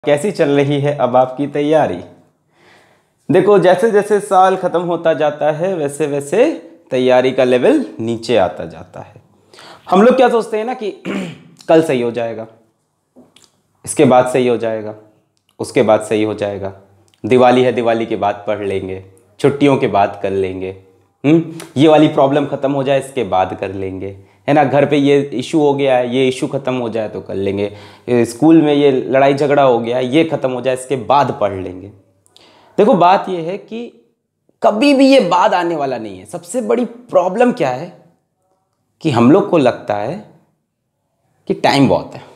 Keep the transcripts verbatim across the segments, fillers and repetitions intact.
कैसी चल रही है अब आपकी तैयारी? देखो, जैसे जैसे साल ख़त्म होता जाता है वैसे वैसे तैयारी का लेवल नीचे आता जाता है। हम लोग क्या सोचते हैं ना कि कल सही हो जाएगा, इसके बाद सही हो जाएगा, उसके बाद सही हो जाएगा, दिवाली है दिवाली के बाद पढ़ लेंगे, छुट्टियों के बाद कर लेंगे, हम्म ये वाली प्रॉब्लम ख़त्म हो जाए इसके बाद कर लेंगे, है ना, घर पे ये इशू हो गया है ये इशू ख़त्म हो जाए तो कर लेंगे, स्कूल में ये लड़ाई झगड़ा हो गया है ये ख़त्म हो जाए इसके बाद पढ़ लेंगे। देखो, बात ये है कि कभी भी ये बाद आने वाला नहीं है। सबसे बड़ी प्रॉब्लम क्या है कि हम लोग को लगता है कि टाइम बहुत है,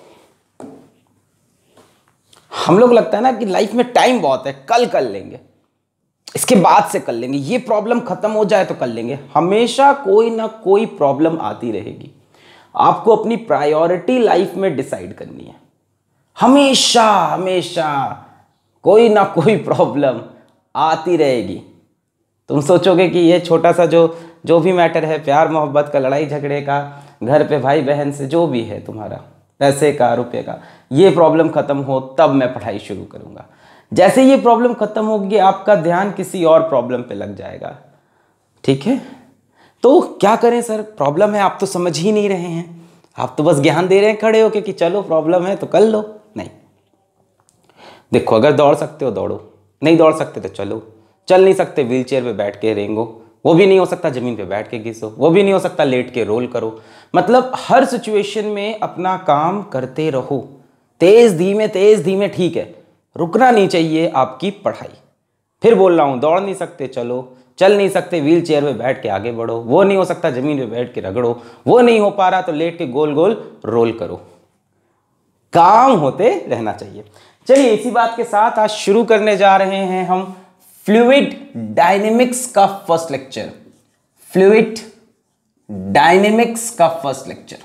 हम लोग लगता है ना कि लाइफ में टाइम बहुत है, कल कर लेंगे, इसके बाद से कर लेंगे, ये प्रॉब्लम खत्म हो जाए तो कर लेंगे। हमेशा कोई ना कोई प्रॉब्लम आती रहेगी। आपको अपनी प्रायोरिटी लाइफ में डिसाइड करनी है। हमेशा हमेशा कोई ना कोई प्रॉब्लम आती रहेगी। तुम सोचोगे कि ये छोटा सा जो जो भी मैटर है, प्यार मोहब्बत का, लड़ाई झगड़े का, घर पे भाई बहन से जो भी है तुम्हारा, पैसे का, रुपये का, ये प्रॉब्लम खत्म हो तब मैं पढ़ाई शुरू करूँगा। जैसे ये प्रॉब्लम खत्म होगी आपका ध्यान किसी और प्रॉब्लम पे लग जाएगा। ठीक है, तो क्या करें सर, प्रॉब्लम है, आप तो समझ ही नहीं रहे हैं, आप तो बस ज्ञान दे रहे हैं खड़े होके कि चलो प्रॉब्लम है तो कर लो। नहीं, देखो, अगर दौड़ सकते हो दौड़ो, नहीं दौड़ सकते तो चलो, चल नहीं सकते व्हील चेयर पे बैठ के रेंगो, वो भी नहीं हो सकता ज़मीन पे बैठ के घिसो, वो भी नहीं हो सकता लेट के रोल करो। मतलब हर सिचुएशन में अपना काम करते रहो, तेज़ धीमे तेज़ धीमे, ठीक है, रुकना नहीं चाहिए आपकी पढ़ाई। फिर बोल रहा हूँ, दौड़ नहीं सकते चलो, चल नहीं सकते व्हील चेयर पे बैठ के आगे बढ़ो, वो नहीं हो सकता ज़मीन पे बैठ के रगड़ो, वो नहीं हो पा रहा तो लेट के गोल गोल रोल करो। काम होते रहना चाहिए। चलिए, इसी बात के साथ आज शुरू करने जा रहे हैं हम फ्लूइड डायनेमिक्स का फर्स्ट लेक्चर। फ्लूइड डायनेमिक्स का फर्स्ट लेक्चर।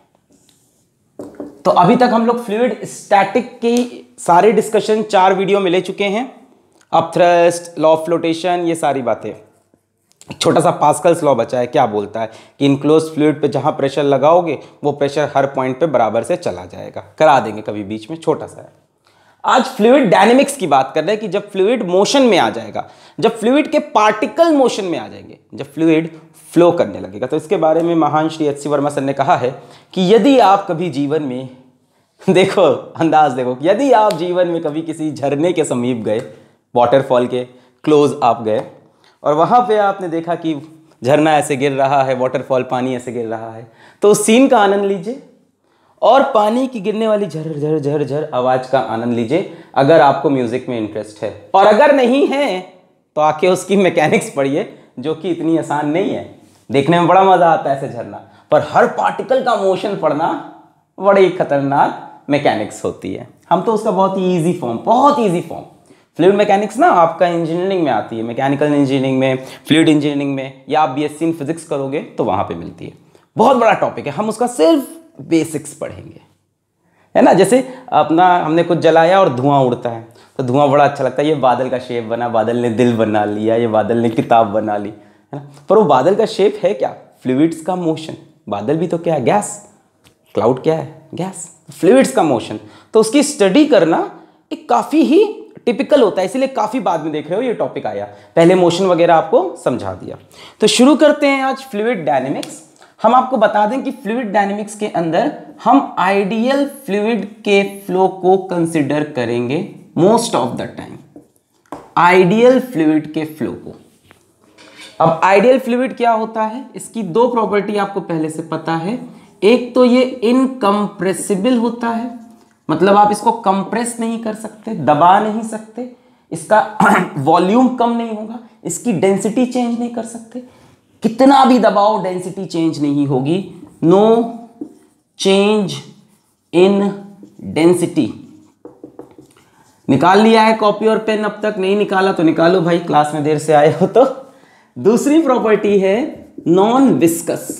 तो अभी तक हम लोग फ्लूइड स्टैटिक की सारे डिस्कशन चार वीडियो में ले चुके हैं। अब थ्रस्ट, लॉ ऑफ फ्लोटेशन, ये सारी बातें। छोटा सा पास्कल्स लॉ बचा है, क्या बोलता है कि इनक्लोज फ्लूइड पे जहां प्रेशर लगाओगे वो प्रेशर हर पॉइंट पे बराबर से चला जाएगा। करा देंगे कभी बीच में, छोटा सा है। आज फ्लूइड डायनेमिक्स की बात कर रहे हैं कि जब फ्लूइड मोशन में आ जाएगा, जब फ्लूइड के पार्टिकल मोशन में आ जाएंगे, जब फ्लूइड फ्लो करने लगेगा। तो इसके बारे में महान Shri H C Verma sir ने कहा है कि यदि आप कभी जीवन में, देखो अंदाज देखो, यदि आप जीवन में कभी किसी झरने के समीप गए, वाटरफॉल के क्लोज आप गए और वहाँ पे आपने देखा कि झरना ऐसे गिर रहा है, वाटरफॉल पानी ऐसे गिर रहा है, तो उस सीन का आनंद लीजिए और पानी की गिरने वाली झर झर झर झर आवाज़ का आनंद लीजिए, अगर आपको म्यूज़िक में इंटरेस्ट है। और अगर नहीं है तो आके उसकी मैकेनिक्स पढ़िए, जो कि इतनी आसान नहीं है। देखने में बड़ा मज़ा आता है ऐसे झरना, पर हर पार्टिकल का मोशन पढ़ना बड़ी खतरनाक मैकेनिक्स होती है। हम तो उसका बहुत ही ईजी फॉर्म, बहुत ईजी फॉर्म, फ्लूइड मैकेनिक्स ना आपका इंजीनियरिंग में आती है, मैकेनिकल इंजीनियरिंग में, फ्लूइड इंजीनियरिंग में, या आप बीएससी इन फिजिक्स करोगे तो वहाँ पे मिलती है। बहुत बड़ा टॉपिक है, हम उसका सिर्फ बेसिक्स पढ़ेंगे, है ना। जैसे अपना हमने कुछ जलाया और धुआं उड़ता है तो धुआं बड़ा अच्छा लगता है, ये बादल का शेप बना, बादल ने दिल बना लिया, ये बादल ने किताब बना ली, है ना। पर वो बादल का शेप है क्या? फ्लूइड्स का मोशन। बादल भी तो क्या है? गैस। क्लाउड क्या है? गैस। फ्लूइड्स का मोशन, तो उसकी स्टडी करना एक काफ़ी ही टिपिकल होता है, इसीलिए काफ़ी बाद में देख रहे हो ये टॉपिक आया, पहले मोशन वगैरह आपको समझा दिया। तो शुरू करते हैं आज फ्लूइड डायनेमिक्स। हम आपको बता दें कि फ्लूइड डायनेमिक्स के अंदर हम आइडियल फ्लूइड के फ्लो को कंसिडर करेंगे most of the time, ideal fluid के फ्लो को। अब आइडियल फ्लूइड क्या होता है? इसकी दो प्रॉपर्टी आपको पहले से पता है। एक तो ये इनकम्प्रेसिबल होता है, मतलब आप इसको कंप्रेस नहीं कर सकते, दबा नहीं सकते, इसका वॉल्यूम कम नहीं होगा, इसकी डेंसिटी चेंज नहीं कर सकते, कितना भी दबाओ डेंसिटी चेंज नहीं होगी, नो चेंज इन डेंसिटी। निकाल लिया है कॉपी और पेन? अब तक नहीं निकाला तो निकालो भाई, क्लास में देर से आए हो तो। दूसरी प्रॉपर्टी है नॉन विस्कस।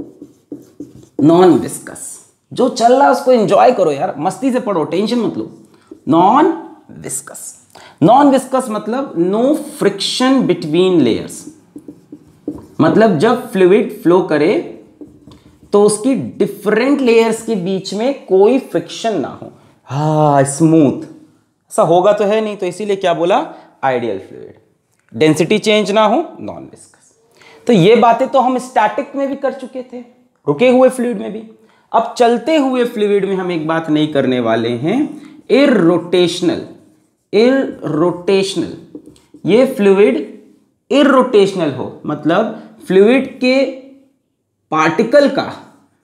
नॉन विस्कस, जो चल रहा है उसको एंजॉय करो यार, मस्ती से पढ़ो, टेंशन मत लो। नॉन विस्कस, नॉन विस्कस मतलब नो फ्रिक्शन बिटवीन लेयर्स, मतलब जब फ्लूइड फ्लो करे तो उसकी डिफरेंट लेयर्स के बीच में कोई फ्रिक्शन ना हो। हाँ, स्मूथ, ऐसा होगा तो है नहीं, तो इसीलिए क्या बोला, आइडियल फ्लूइड, डेंसिटी चेंज ना हो, नॉन विस्कस। तो ये बातें तो हम स्टैटिक में भी कर चुके थे, रुके हुए फ्लूइड में भी। अब चलते हुए फ्लूइड में हम एक बात नहीं करने वाले हैं, इररोटेशनल। इररोटेशनल, ये फ्लूइड इररोटेशनल हो, मतलब फ्लूइड के पार्टिकल का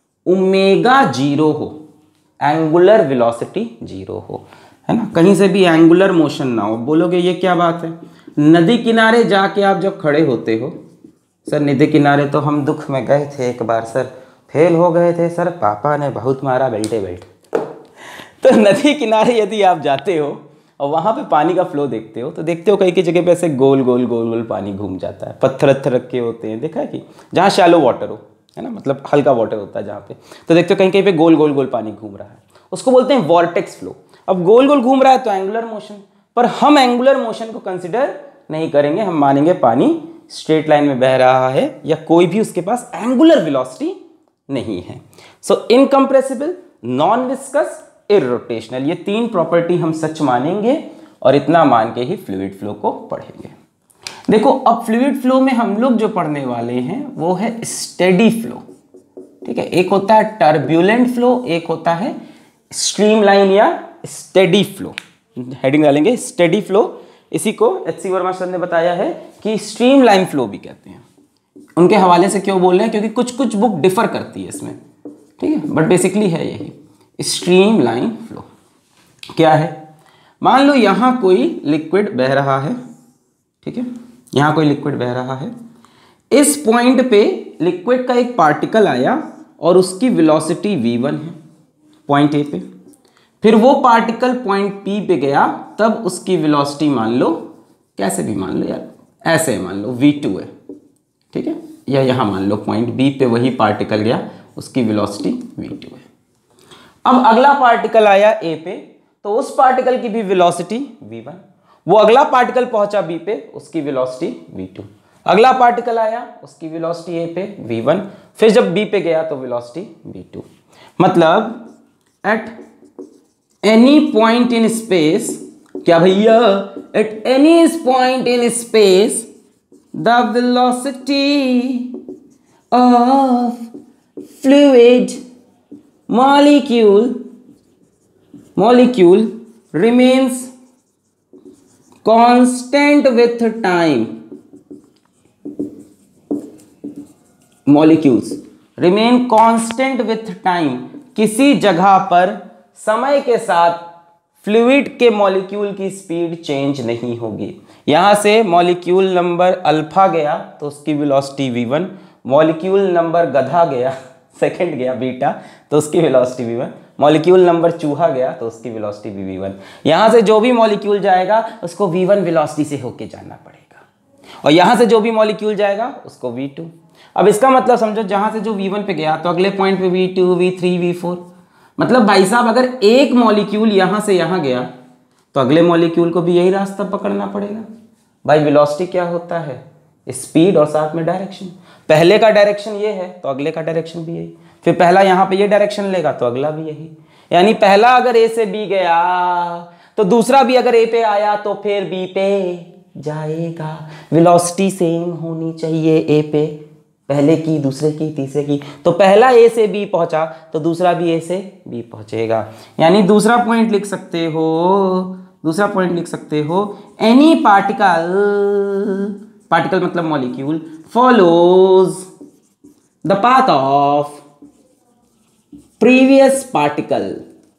ओमेगा जीरो हो, एंगुलर वेलोसिटी जीरो हो, है ना, कहीं से भी एंगुलर मोशन ना हो। बोलोगे ये क्या बात है, नदी किनारे जाके आप जब खड़े होते हो, सर नदी किनारे तो हम दुख में गए थे एक बार सर, फेल हो गए थे सर, पापा ने बहुत मारा बेल्टे बेल्ट। तो नदी किनारे यदि आप जाते हो और वहाँ पे पानी का फ्लो देखते हो, तो देखते हो कई कई जगह पे ऐसे गोल गोल गोल गोल पानी घूम जाता है, पत्थर वत्थर रखे होते हैं, देखा है कि जहाँ शैलो वाटर हो, है ना, मतलब हल्का वाटर होता है जहाँ पे, तो देखते हो कहीं कहीं पे गोल गोल गोल पानी घूम रहा है, उसको बोलते हैं वॉर्टेक्स फ्लो। अब गोल गोल घूम रहा है तो एंगुलर मोशन, पर हम एंगुलर मोशन को कंसिडर नहीं करेंगे, हम मानेंगे पानी स्ट्रेट लाइन में बह रहा है या कोई भी उसके पास एंगुलर वेलोसिटी नहीं है। So incompressible, non viscous, irrotational, ये तीन प्रॉपर्टी हम सच मानेंगे और इतना मान के ही फ्लूइड फ्लो को पढ़ेंगे। देखो अब फ्लूइड फ्लो में हम लोग जो पढ़ने वाले हैं वो है स्टेडी फ्लो, ठीक है। एक होता है टर्ब्यूलेंट फ्लो, एक होता है स्ट्रीमलाइन या स्टेडी फ्लो। हेडिंग डालेंगे स्टेडी फ्लो, इसी को एच सी वर्मा सर ने बताया है कि स्ट्रीमलाइन फ्लो भी कहते हैं। उनके हवाले से क्यों बोल रहे हैं, क्योंकि कुछ कुछ बुक डिफर करती है इसमें, ठीक है, बट बेसिकली है यही स्ट्रीमलाइन फ्लो। क्या है, मान लो यहाँ कोई लिक्विड बह रहा है, ठीक है, यहाँ कोई लिक्विड बह रहा है, इस पॉइंट पे लिक्विड का एक पार्टिकल आया और उसकी वेलोसिटी वी वन है पॉइंट ए पे, फिर वो पार्टिकल पॉइंट पी पे गया, तब उसकी वेलोसिटी मान लो, कैसे भी मान लो यार, ऐसे मान लो वी टू है, ठीक है, या यहाँ मान लो पॉइंट बी पे वही पार्टिकल गया, उसकी वेलोसिटी वी टू है। अब अगला पार्टिकल आया ए पे, तो उस पार्टिकल की भी वेलोसिटी वी वन, वो अगला पार्टिकल पहुंचा बी पे, उसकी वेलोसिटी वी टू, अगला पार्टिकल आया, उसकी वेलोसिटी ए पे वी वन, फिर जब बी पे गया तो वेलोसिटी वी टू। मतलब at any point in space, क्या भैया, at any point in space the velocity of fluid molecule molecule remains constant with time, molecules remain constant with time, किसी जगह पर समय के साथ फ्लूइड के मॉलिक्यूल की स्पीड चेंज नहीं होगी। यहां से मॉलिक्यूल नंबर अल्फा गया तो उसकी velocity V one, molecule number गधा गया, सेकंड गया बीटा, तो उसकी velocity V one, molecule number चूहा गया तो उसकी वेलोसिटी भी वी वन। यहाँ से जो भी मॉलिक्यूल जाएगा उसको वी वन वेलोसिटी से होके जाना पड़ेगा, और यहाँ से जो भी मॉलिक्यूल जाएगा उसको वी टू। अब इसका मतलब समझो, जहाँ से जो वी वन पे गया तो अगले पॉइंट पे V two, V three, V four. मतलब भाई साहब अगर एक मॉलिक्यूल यहाँ से यहाँ गया तो अगले मॉलिक्यूल को भी यही रास्ता पकड़ना पड़ेगा। भाई वेलोसिटी क्या होता है, स्पीड और साथ में डायरेक्शन। पहले का डायरेक्शन ये है तो अगले का डायरेक्शन भी यही, फिर पहला यहाँ पे ये डायरेक्शन लेगा तो अगला भी यही। यानी पहला अगर ए से बी गया तो दूसरा भी अगर ए पे आया तो फिर बी पे जाएगा। वेलोसिटी सेम होनी चाहिए ए पे, पहले की, दूसरे की, तीसरे की। तो पहला ए से बी पहुंचा तो दूसरा भी ए से बी पहुंचेगा। यानी दूसरा पॉइंट लिख सकते हो, दूसरा पॉइंट लिख सकते हो, एनी पार्टिकल, पार्टिकल मतलब molecule, follows the path of previous particle.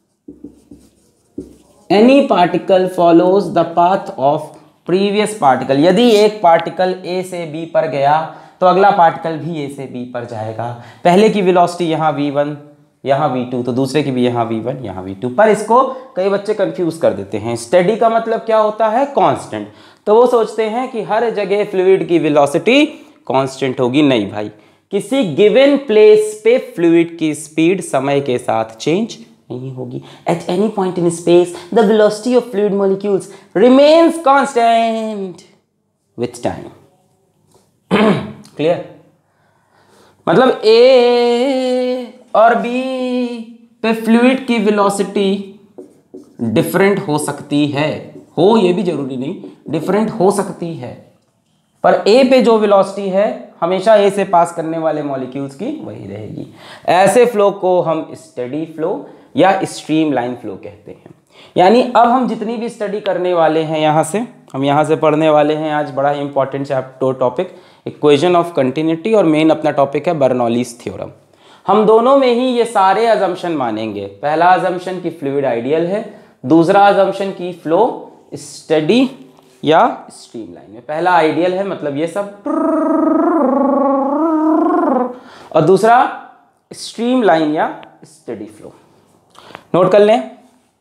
Any particle follows the path of previous particle. यदि एक पार्टिकल ए से बी पर गया तो अगला पार्टिकल भी ए से बी पर जाएगा। पहले की वेलोसिटी यहाँ वी वन, यहाँ वी टू, तो दूसरे की भी यहाँ वी वन, यहाँ वी टू। पर इसको कई बच्चे कंफ्यूज कर देते हैं। स्टेडी का मतलब क्या होता है, कांस्टेंट। तो वो सोचते हैं कि हर जगह फ्लूइड की वेलोसिटी कांस्टेंट होगी। नहीं भाई, किसी गिवन प्लेस पे फ्लूइड की स्पीड समय के साथ चेंज नहीं होगी। At any point in space the velocity of fluid molecules remains constant with time. Clear? मतलब ए और बी पे फ्लूइड की वेलोसिटी डिफरेंट हो सकती है, हो ये भी जरूरी नहीं, डिफरेंट हो सकती है, पर ए पे जो वेलोसिटी है हमेशा ए से पास करने वाले मॉलिक्यूल्स की वही रहेगी। ऐसे फ्लो को हम स्टेडी फ्लो या स्ट्रीमलाइन फ्लो कहते हैं। यानी अब हम जितनी भी स्टडी करने वाले हैं यहाँ से, हम यहाँ से पढ़ने वाले हैं आज बड़ा important chapter topic equation of continuity, और मेन अपना टॉपिक है बर्नौलीज थ्योरम। हम दोनों में ही ये सारे अजम्पशन मानेंगे। पहला अजम्पशन की फ्लूइड आइडियल है, दूसरा अजम्पशन की फ्लो स्टडी या स्ट्रीमलाइन में। पहला आइडियल है मतलब ये सब, और दूसरा स्ट्रीमलाइन या स्टडी फ्लो। नोट कर लें,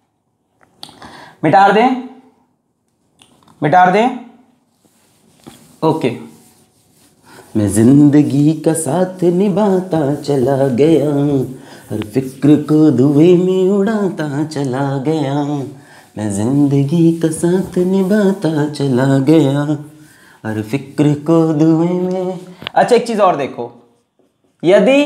मिटार दें, मिटार दें, ओके। मैं जिंदगी का साथ निभाता चला गया, हर फिक्र को धुएं में उड़ाता चला गया, मैं जिंदगी का साथ निभाता चला गया, हर फिक्र को धुएं में। अच्छा एक चीज और देखो, यदि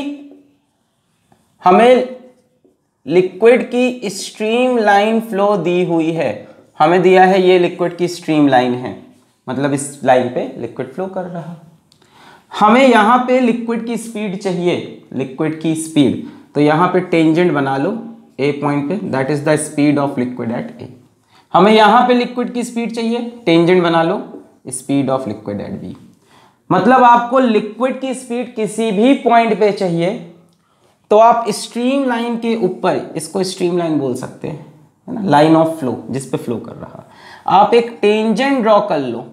हमें लिक्विड की स्ट्रीम लाइन फ्लो दी हुई है, हमें दिया है ये लिक्विड की स्ट्रीम लाइन है, मतलब इस लाइन पे लिक्विड फ्लो कर रहा, हमें यहाँ पे लिक्विड की स्पीड चाहिए, लिक्विड की स्पीड, तो यहाँ पे टेंजेंट बना लो ए पॉइंट पे, that is the speed of liquid at A. हमें यहाँ पे लिक्विड की स्पीड चाहिए, टेंजेंट बना लो speed of liquid at B. मतलब आपको लिक्विड की स्पीड किसी भी पॉइंट पे चाहिए तो आप स्ट्रीम लाइन के ऊपर, इसको स्ट्रीम लाइन बोल सकते हैं, है ना, लाइन ऑफ फ्लो जिस पे फ्लो कर रहा, आप एक टेंजेंट ड्रॉ कर लो,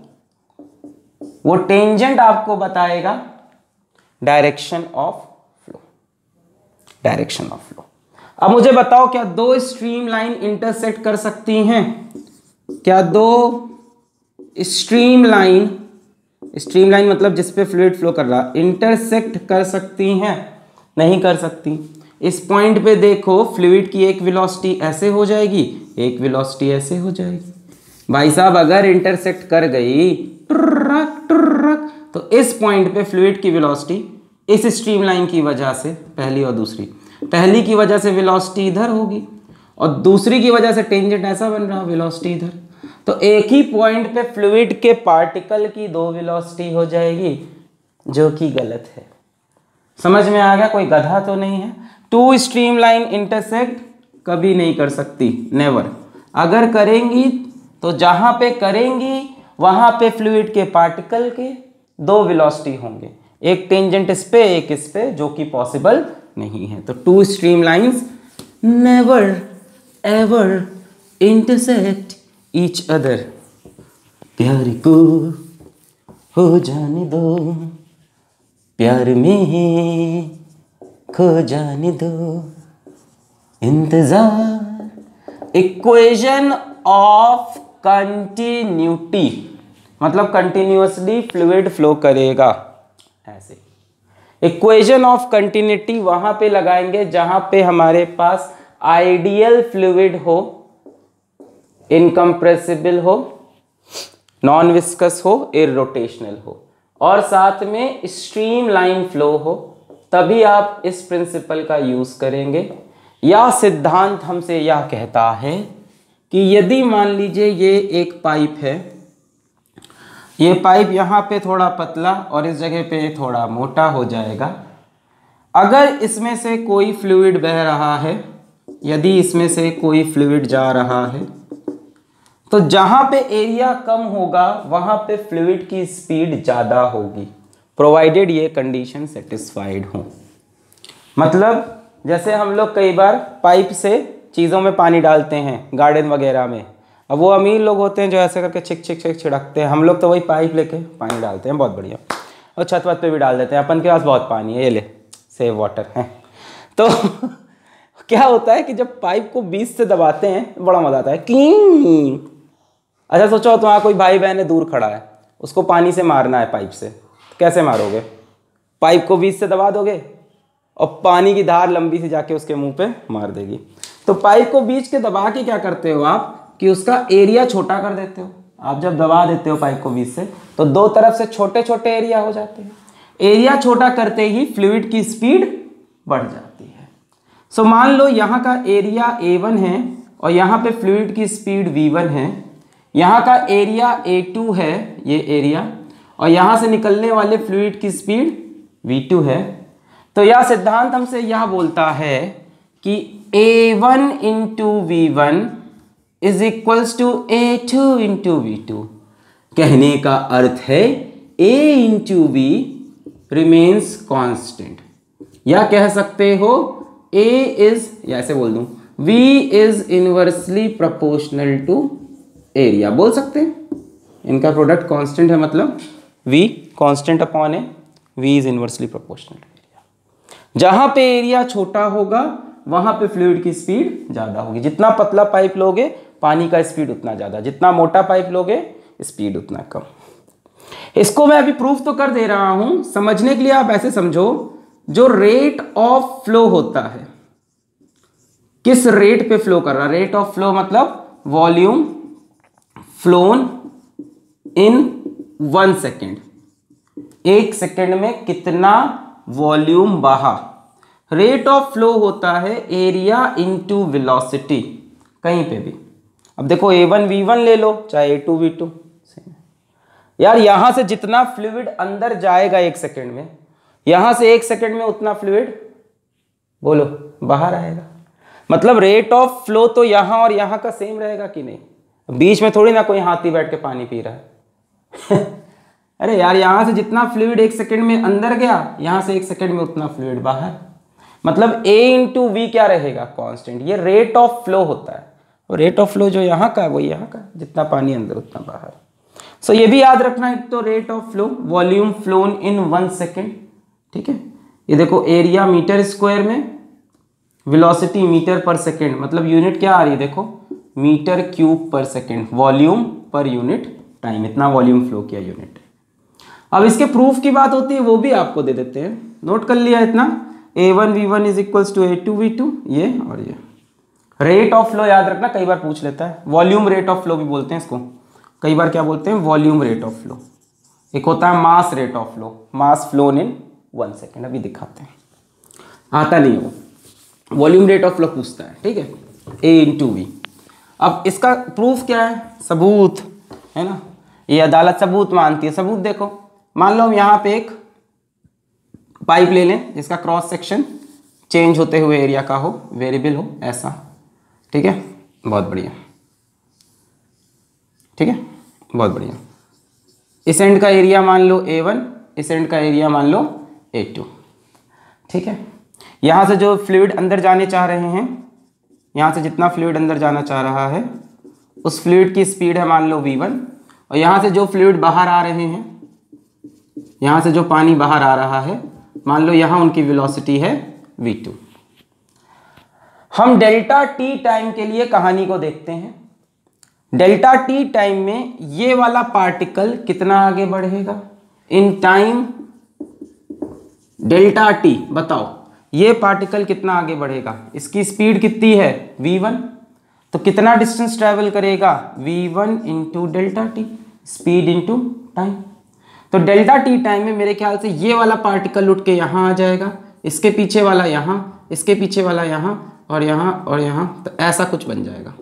वो टेंजेंट आपको बताएगा direction of flow, direction of flow. अब मुझे बताओ क्या दो स्ट्रीम लाइन इंटरसेक्ट कर सकती हैं? क्या दो स्ट्रीम लाइन, स्ट्रीम लाइन मतलब जिस पे फ्लूइड फ्लो कर रहा, इंटरसेक्ट कर सकती हैं? नहीं कर सकती। इस पॉइंट पे देखो फ्लूइड की एक वेलोसिटी ऐसे हो जाएगी, एक वेलोसिटी ऐसे हो जाएगी। भाई साहब अगर इंटरसेक्ट कर गई टुर्रक टुर्रक, तो इस पॉइंट पे फ्लूइड की वेलोसिटी इस स्ट्रीम लाइन की वजह से, पहली और दूसरी, पहली की वजह से वेलोसिटी इधर होगी और दूसरी की वजह से टेंजेंट ऐसा बन रहा, वेलोसिटी इधर, तो एक ही पॉइंट पे फ्लूइड के पार्टिकल की दो वेलोसिटी हो जाएगी, जो कि गलत है। समझ में आ गया? कोई गधा तो नहीं है। टू स्ट्रीम लाइन इंटरसेक्ट कभी नहीं कर सकती, नेवर। अगर करेंगी तो जहां पे करेंगी वहां पे फ्लूइड के पार्टिकल के दो वेलोसिटी होंगे, एक टेंजेंट इस पे एक इस पे, जो कि पॉसिबल नहीं है। तो two stream lines never ever intersect each other. प्यार को हो जाने दो, प्यार में खो जाने दो, इंतजार। इक्वेशन ऑफ कंटिन्यूटी मतलब कंटिन्यूअसली फ्लूइड फ्लो करेगा ऐसे। इक्वेशन ऑफ कंटिन्यूटी वहां पे लगाएंगे जहां पे हमारे पास आइडियल फ्लूइड हो, इनकम्प्रेसिबल हो, नॉन विस्कस हो, इररोटेशनल हो, और साथ में स्ट्रीम लाइन फ्लो हो, तभी आप इस प्रिंसिपल का यूज करेंगे। या सिद्धांत हमसे यह कहता है कि यदि मान लीजिए ये एक पाइप है, ये पाइप यहाँ पे थोड़ा पतला और इस जगह पे थोड़ा मोटा हो जाएगा, अगर इसमें से कोई फ्लूइड बह रहा है, यदि इसमें से कोई फ्लूइड जा रहा है, तो जहाँ पे एरिया कम होगा वहाँ पे फ्लूइड की स्पीड ज़्यादा होगी, प्रोवाइडेड ये कंडीशन सेटिस्फाइड हो। मतलब जैसे हम लोग कई बार पाइप से चीज़ों में पानी डालते हैं गार्डन वगैरह में, अब वो अमीर लोग होते हैं जो ऐसे करके छिक छिक छिक छिड़कते हैं, हम लोग तो वही पाइप लेके पानी डालते हैं, बहुत बढ़िया, और छत वत पे भी डाल देते हैं, अपन के पास बहुत पानी है, ये ले सेव वाटर है। तो क्या होता है कि जब पाइप को बीच से दबाते हैं बड़ा मज़ा आता है, क्लीं। अच्छा सोचो तुम्हारा कोई भाई बहन है दूर खड़ा है, उसको पानी से मारना है पाइप से, तो कैसे मारोगे? पाइप को बीच से दबा दोगे और पानी की धार लंबी सी जाके उसके मुंह पे मार देगी। तो पाइप को बीच के दबा के क्या करते हो आप कि उसका एरिया छोटा कर देते हो। आप जब दबा देते हो पाइप को बीच से तो दो तरफ से छोटे छोटे एरिया हो जाते हैं। एरिया छोटा करते ही फ्लूइड की स्पीड बढ़ जाती है। सो मान लो यहाँ का एरिया ए वन है और यहाँ पे फ्लूइड की स्पीड वी वन है, यहाँ का एरिया ए टू है, ये एरिया, और यहाँ से निकलने वाले फ्लूइड की स्पीड वी टू है। तो यह सिद्धांत हमसे यह बोलता है कि A one into we one is equals to A two into V two. कहने का अर्थ है A into V remains constant, या कह सकते हो A इज, या ऐसे बोल दूं, V is inversely proportional to area, बोल सकते हैं। इनका प्रोडक्ट कांस्टेंट है, मतलब V constant upon A, V is inversely proportional to area. जहां पे एरिया छोटा होगा वहां पे फ्लूइड की स्पीड ज्यादा होगी। जितना पतला पाइप लोगे पानी का स्पीड उतना ज्यादा, जितना मोटा पाइप लोगे स्पीड उतना कम। इसको मैं अभी प्रूफ तो कर दे रहा हूं, समझने के लिए आप ऐसे समझो, जो रेट ऑफ फ्लो होता है, किस रेट पे फ्लो कर रहा है, रेट ऑफ फ्लो मतलब volume flown in one second, एक सेकेंड में कितना वॉल्यूम बहा। रेट ऑफ फ्लो होता है एरिया इंटू वेलोसिटी, कहीं पे भी। अब देखो ए वन वी वन ले लो, चाहे ए टू वी टू, यार यहां से जितना फ्लूइड अंदर जाएगा एक सेकेंड में, यहां से एक सेकेंड में उतना फ्लूइड बोलो बाहर आएगा। मतलब रेट ऑफ फ्लो तो यहां और यहां का सेम रहेगा कि नहीं? बीच में थोड़ी ना कोई हाथी बैठ के पानी पी रहा है अरे यार यहां से जितना फ्लूइड एक सेकेंड में अंदर गया, यहां से एक सेकेंड में उतना फ्लूइड बाहर। मतलब ए इंटू वी क्या रहेगा? कांस्टेंट। ये रेट ऑफ फ्लो होता है, और रेट ऑफ फ्लो जो यहाँ का है वही यहाँ का, जितना पानी अंदर उतना बाहर। सो so, ये भी याद रखना है, तो rate of flow volume flown in one second, ठीक है। ये देखो एरिया मीटर स्क्वायर में, वेलोसिटी मीटर पर सेकेंड, मतलब यूनिट क्या आ रही है देखो, मीटर क्यूब पर सेकेंड, वॉल्यूम पर यूनिट टाइम, इतना वॉल्यूम फ्लो किया यूनिट। अब इसके प्रूफ की बात होती है, वो भी आपको दे देते हैं, नोट कर लिया इतना, A one we one is equals to A two we two, ये और ये। रेट ऑफ फ्लो याद रखना, कई बार पूछ लेता है, वॉल्यूम रेट ऑफ फ्लो भी बोलते हैं इसको, कई बार क्या बोलते हैं, वॉल्यूम रेट ऑफ फ्लो। एक होता है mass rate of flow, mass flown in one second, अभी दिखाते हैं, आता नहीं है वो, वॉल्यूम रेट ऑफ फ्लो पूछता है, ठीक है, ए इंटू वी। अब इसका प्रूफ क्या है? सबूत है ना, ये अदालत सबूत मानती है। सबूत देखो, मान लो हम यहाँ पे एक पाइप ले लें जिसका क्रॉस सेक्शन चेंज होते हुए एरिया का हो, वेरिएबल हो, ऐसा, ठीक है, बहुत बढ़िया, ठीक है, बहुत बढ़िया। इस एंड का एरिया मान लो ए वन, इस एंड का एरिया मान लो ए टू, ठीक है। यहाँ से जो फ्लूइड अंदर जाने चाह रहे हैं, यहाँ से जितना फ्लूइड अंदर जाना चाह रहा है उस फ्लूइड की स्पीड है मान लो वी वन, और यहाँ से जो फ्लूइड बाहर आ रहे हैं, यहाँ से जो पानी बाहर आ रहा है, मान लो यहाँ उनकी वेलोसिटी है वी टू। हम डेल्टा टी टाइम के लिए कहानी को देखते हैं। डेल्टा टी टाइम में ये वाला पार्टिकल कितना आगे बढ़ेगा इन टाइम डेल्टा टी, बताओ ये पार्टिकल कितना आगे बढ़ेगा, इसकी स्पीड कितनी है वी वन, तो कितना डिस्टेंस ट्रेवल करेगा V one into delta T, speed into time. तो डेल्टा टी टाइम में मेरे ख्याल से ये वाला पार्टिकल उठ के यहाँ आ जाएगा, इसके पीछे वाला यहाँ, इसके पीछे वाला यहाँ, और यहाँ और यहाँ, तो ऐसा कुछ बन जाएगा,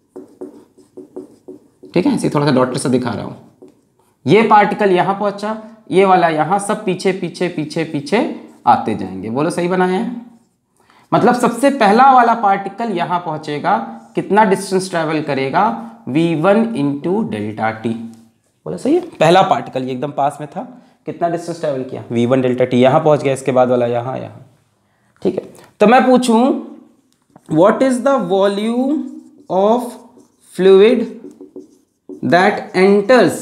ठीक है। इसे थोड़ा सा डॉटर से दिखा रहा हूँ, ये पार्टिकल यहाँ पहुंचा, ये वाला यहाँ, सब पीछे पीछे पीछे पीछे आते जाएंगे। बोलो सही बनाया है? मतलब सबसे पहला वाला पार्टिकल यहाँ पहुंचेगा, कितना डिस्टेंस ट्रेवल करेगा V one into delta T. बोलो सही है? पहला पार्टिकल ये एकदम पास में था, कितना डिस्टेंस ट्रेवल किया वी वन डेल्टा टी, यहाँ पहुंच गया, इसके बाद वाला यहाँ यहाँ, ठीक है। तो मैं पूछूं what is the volume of fluid that enters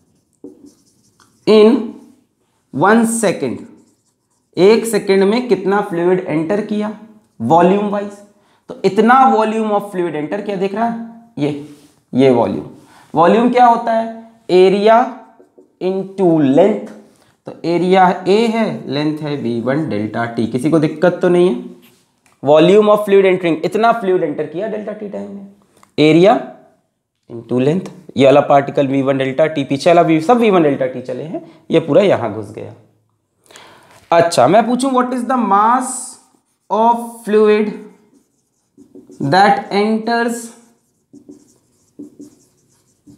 in one second, एक सेकेंड में कितना फ्लूइड एंटर किया वॉल्यूम वाइज। तो इतना वॉल्यूम ऑफ फ्लूइड एंटर किया, देख रहा है ये ये वॉल्यूम। वॉल्यूम क्या होता है? Area into length. तो एरिया ए है, लेंथ है वी वन डेल्टा टी। किसी को दिक्कत तो नहीं है? वॉल्यूम ऑफ फ्लूइड एंटरिंग, इतना फ्लूइड एंटर किया डेल्टा टी टाइम में, एरिया इनटू लेंथ। ये वाला particle V one delta T, पीछे वाला भी सब वी वन डेल्टा टी चले हैं, ये पूरा यहां घुस गया। अच्छा मैं पूछूं what is the mass of fluid that enters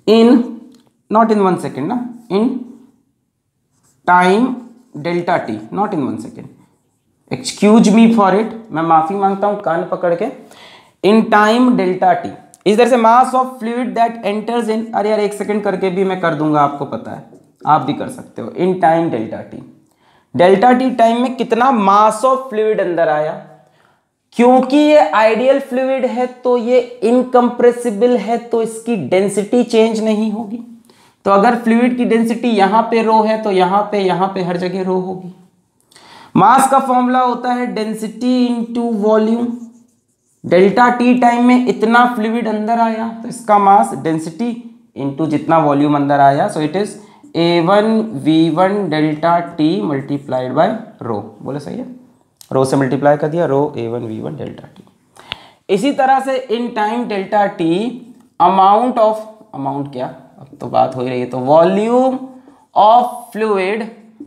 in not in one second ना, in time delta T, not in one second, excuse me for it, मैं माफी मांगता हूं कान पकड़ के, इन टाइम डेल्टा टी। इस तरह से mass of fluid that enters in, अरे यार एक सेकंड करके भी मैं कर दूंगा, आपको पता है, आप भी कर सकते हो। In time delta T, delta T time में कितना मास ऑफ फ्लूइड अंदर आया, क्योंकि ये आइडियल फ्लूइड है तो ये इनकम्प्रेसिबल है, तो इसकी डेंसिटी चेंज नहीं होगी। तो अगर फ्लूइड की डेंसिटी यहां पे रो है तो यहां पे यहां पे हर जगह रो होगी। मास का फॉर्मूला होता है density into volume. Delta T time में इतना फ्लूइड अंदर आया तो इसका मास डेंसिटी इंटू जितना वॉल्यूम अंदर आया, so it is A one we one delta T multiplied by rho. बोले सही है, रो से मल्टीप्लाई कर दिया, rho A one we one delta T. इसी तरह से in time delta T amount of, amount क्या, अब तो बात हो ही रही है, तो volume of fluid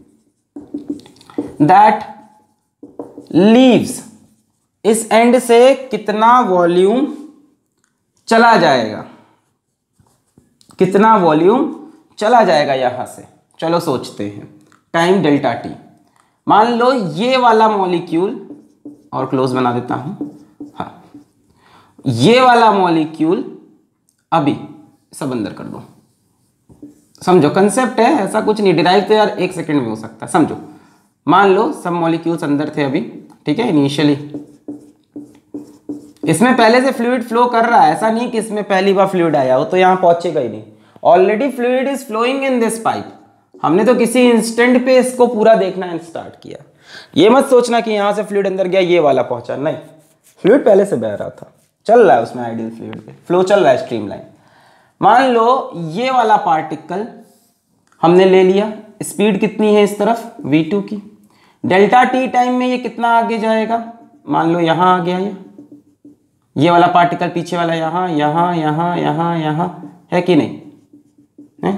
that leaves, इस एंड से कितना वॉल्यूम चला जाएगा, कितना वॉल्यूम चला जाएगा यहां से। चलो सोचते हैं, टाइम डेल्टा टी, मान लो ये वाला मॉलिक्यूल, और क्लोज बना देता हूं, हाँ, ये वाला मॉलिक्यूल अभी सब अंदर कर दो, समझो कंसेप्ट है, ऐसा कुछ नहीं, डिराइव तो यार एक सेकंड में हो सकता है, समझो। मान लो सब मॉलिक्यूल्स अंदर थे अभी, ठीक है, इनिशियली इसमें पहले से फ्लूइड फ्लो कर रहा है, ऐसा नहीं कि इसमें पहली बार फ्लूइड आया हो तो यहां पहुंचेगा ही नहीं। Already fluid is flowing in this pipe, हमने तो किसी इंस्टेंट पे इसको पूरा देखना स्टार्ट किया। ये मत सोचना कि यहां से फ्लूइड अंदर गया ये वाला पहुंचा, नहीं, फ्लूइड पहले से बह रहा था, चल रहा है उसमें आइडियल फ्लूइड पे फ्लो चल रहा है, स्ट्रीमलाइन। मान लो ये वाला पार्टिकल हमने ले लिया, स्पीड कितनी है इस तरफ वी टू की, डेल्टा टी टाइम में ये कितना आगे जाएगा, मान लो यहां आ गया, ये ये वाला पार्टिकल पीछे वाला यहां यहां यहां यहां यहां है कि नहीं है?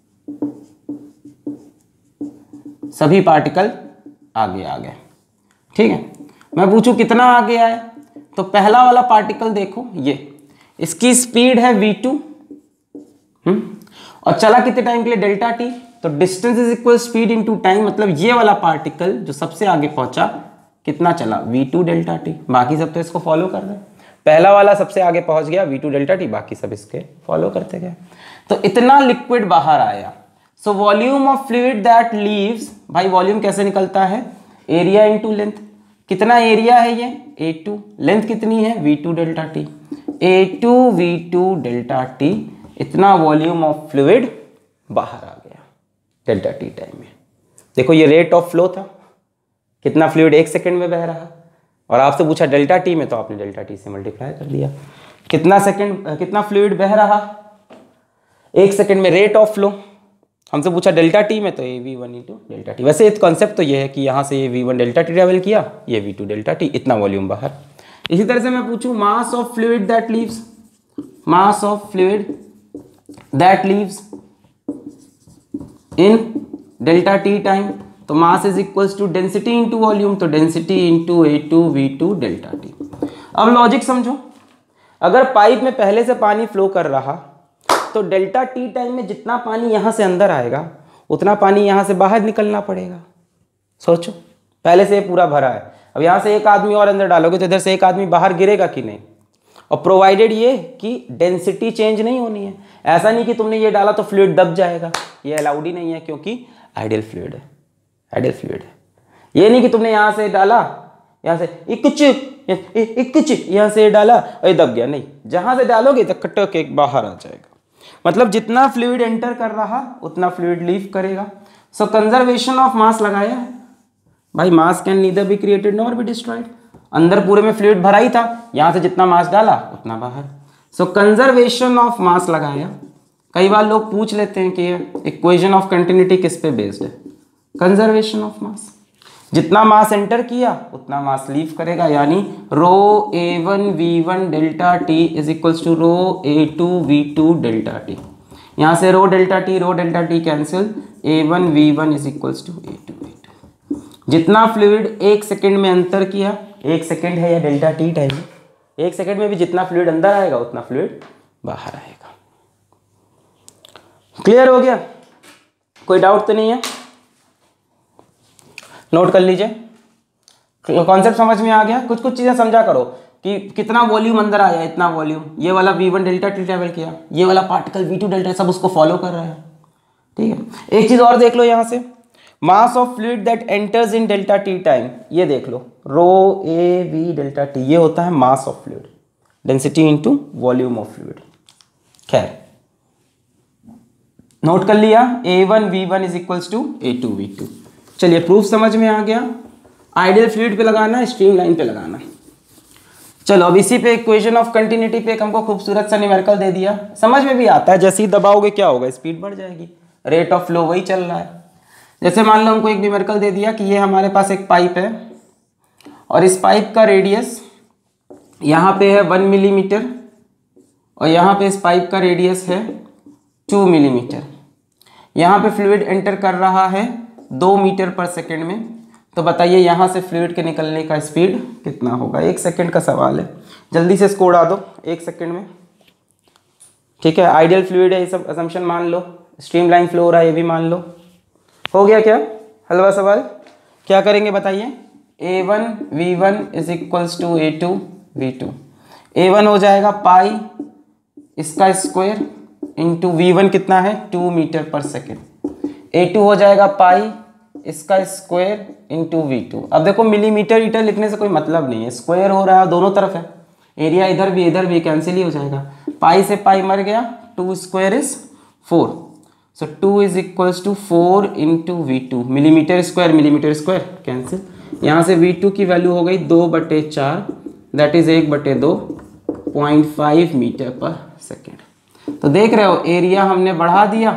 सभी पार्टिकल आगे आ गए, ठीक है। मैं पूछूं कितना आगे आए, तो पहला वाला पार्टिकल देखो, ये इसकी स्पीड है वी टू, हम्म और चला कितने टाइम के लिए, डेल्टा टी, तो distance is equal speed into time, मतलब ये वाला पार्टिकल जो सबसे आगे पहुंचा कितना चला, वी टू डेल्टा टी। बाकी सब तो इसको फॉलो कर रहे हैं, पहला वाला सबसे आगे पहुंच गया वी टू डेल्टा टी, बाकी सब इसके फॉलो करते गए, तो इतना लिक्विड बाहर आया। So volume of fluid that leaves, भाई वॉल्यूम कैसे निकलता है, एरिया इनटू लेंथ, कितना एरिया है ये ए टू, लेंथ कितनी है V two delta T, A two we two delta T, इतना वॉल्यूम ऑफ फ्लूइड बाहर आ गया डेल्टा टी टाइम में। देखो ये रेट ऑफ फ्लो था, कितना फ्लूइड एक सेकंड में बह रहा, और आपसे पूछा डेल्टा टी में तो आपने डेल्टा टी से मल्टीप्लाई कर दिया, कितना सेकंड कितना फ्लूइड बह रहा एक सेकंड में, रेट ऑफ फ्लो। हमसे पूछा डेल्टा टी में तो ये V one into delta T. वैसे एक कॉन्सेप्ट तो ये है कि यहाँ से ये V one delta T travel किया, ये वी टू डेल्टा टी, इतना वॉल्यूम बाहर। इसी तरह से मैं पूछूं mass of fluid that leaves, mass of fluid that leaves in delta T time, तो mass is equals to density into volume, तो density into A two we two delta T. अब लॉजिक समझो, अगर पाइप में पहले से पानी flow कर रहा तो डेल्टा टी टाइम में जितना पानी यहां से अंदर आएगा उतना पानी यहां से बाहर निकलना पड़ेगा। सोचो पहले से पूरा भरा है, अब यहां से एक आदमी और अंदर डालोगे तो इधर से एक आदमी बाहर गिरेगा कि नहीं, और प्रोवाइडेड ये कि डेंसिटी चेंज नहीं होनी है। ऐसा नहीं कि तुमने ये डाला तो फ्लूइड दब जाएगा, ये अलाउड ही नहीं है क्योंकि आइडियल फ्लूइड है, आइडियल फ्लूइड है। ये नहीं कि तुमने यहाँ से डाला, यहाँ से एक कुछ एक कुछ यहाँ से डाला और दब गया, नहीं, जहाँ से डालोगे तो कटक एक बाहर आ जाएगा। मतलब जितना फ्लूइड एंटर कर रहा उतना फ्लूइड लीव करेगा। सो कंजर्वेशन ऑफ मास लगाया है भाई, mass can neither be created nor be destroyed. अंदर पूरे में फ्लूइड भरा ही था, यहाँ से जितना मास डाला उतना बाहर। सो कंजर्वेशन ऑफ मास लगाया। कई बार लोग पूछ लेते हैं कि इक्वेशन ऑफ कंटिन्यूटी किस पे बेस्ड है, कंजर्वेशन ऑफ मास। जितना मास एंटर किया उतना मास लीव करेगा, यानी rho A one we one delta T is equals to rho A two we two delta T. यहाँ से rho delta T rho delta T cancel, A one we one is equals to A two we two. जितना fluid एक second में enter किया, एक second है या delta T time, एक सेकेंड में भी जितना फ्लूइड अंदर आएगा उतना फ्लूइड बाहर आएगा। क्लियर हो गया? कोई डाउट तो नहीं है? नोट कर लीजिए, कॉन्सेप्ट समझ में आ गया? कुछ कुछ चीजें समझा करो कि कितना वॉल्यूम अंदर आया, इतना वॉल्यूम, ये वाला V one delta T travel किया, ये वाला पार्टिकल वी टू डेल्टा, सब उसको फॉलो कर रहे हैं। ठीक है, एक चीज और देख लो यहाँ से, mass of fluid that enters in delta T time, ये देख लो, rho A V delta T, ये होता है mass of fluid, density into volume of fluid. खैर, नोट कर लिया, A one we one is equals to A two we two. चलिए, प्रूफ समझ में आ गया। आइडियल फ्लूइड पे लगाना, स्ट्रीम लाइन पे लगाना। चलो अब इसी पे इक्वेशन ऑफ कंटिन्यूटी पे एक हमको खूबसूरत सा न्यूमेरिकल दे दिया, समझ में भी आता है, जैसे ही दबाओगे क्या होगा, स्पीड बढ़ जाएगी, रेट ऑफ फ्लो वही चल रहा है। जैसे मान लो हमको एक न्यूमेरिकल दे दिया कि ये हमारे पास एक पाइप है और इस पाइप का रेडियस यहाँ पे है वन मिलीमीटर और यहाँ पे इस पाइप का रेडियस है टू मिलीमीटर। यहाँ पे फ्लूइड एंटर कर रहा है दो मीटर पर सेकेंड में, तो बताइए यहाँ से फ्लूइड के निकलने का स्पीड कितना होगा? एक सेकेंड का सवाल है, जल्दी से इसको उड़ा दो एक सेकेंड में। ठीक है, आइडियल फ्लूइड है, ये सब असम्पशन मान लो, स्ट्रीमलाइन फ्लो हो रहा है ये भी मान लो। हो गया क्या हलवा सवाल? क्या करेंगे बताइए? A one we one is equals to A two we two. A one हो जाएगा पाई इसका स्क्वायर इंटू वी वन कितना है टू मीटर पर सेकेंड, ए टू हो जाएगा पाई इसका स्क्वायर इंटू वी टू। अब देखो मिलीमीटर ईटर लिखने से कोई मतलब नहीं है, स्क्वायर हो रहा है दोनों तरफ है, एरिया इधर भी इधर भी कैंसिल ही हो जाएगा, पाई से पाई मर गया, two square is four, so two is equals to four into V two, millimetre square millimetre square cancel, यहाँ से वी टू की वैल्यू हो गई दो बटे चार, दैट इज एक बटे दो पॉइंट फाइव मीटर पर सेकेंड। तो देख रहे हो एरिया हमने बढ़ा दिया,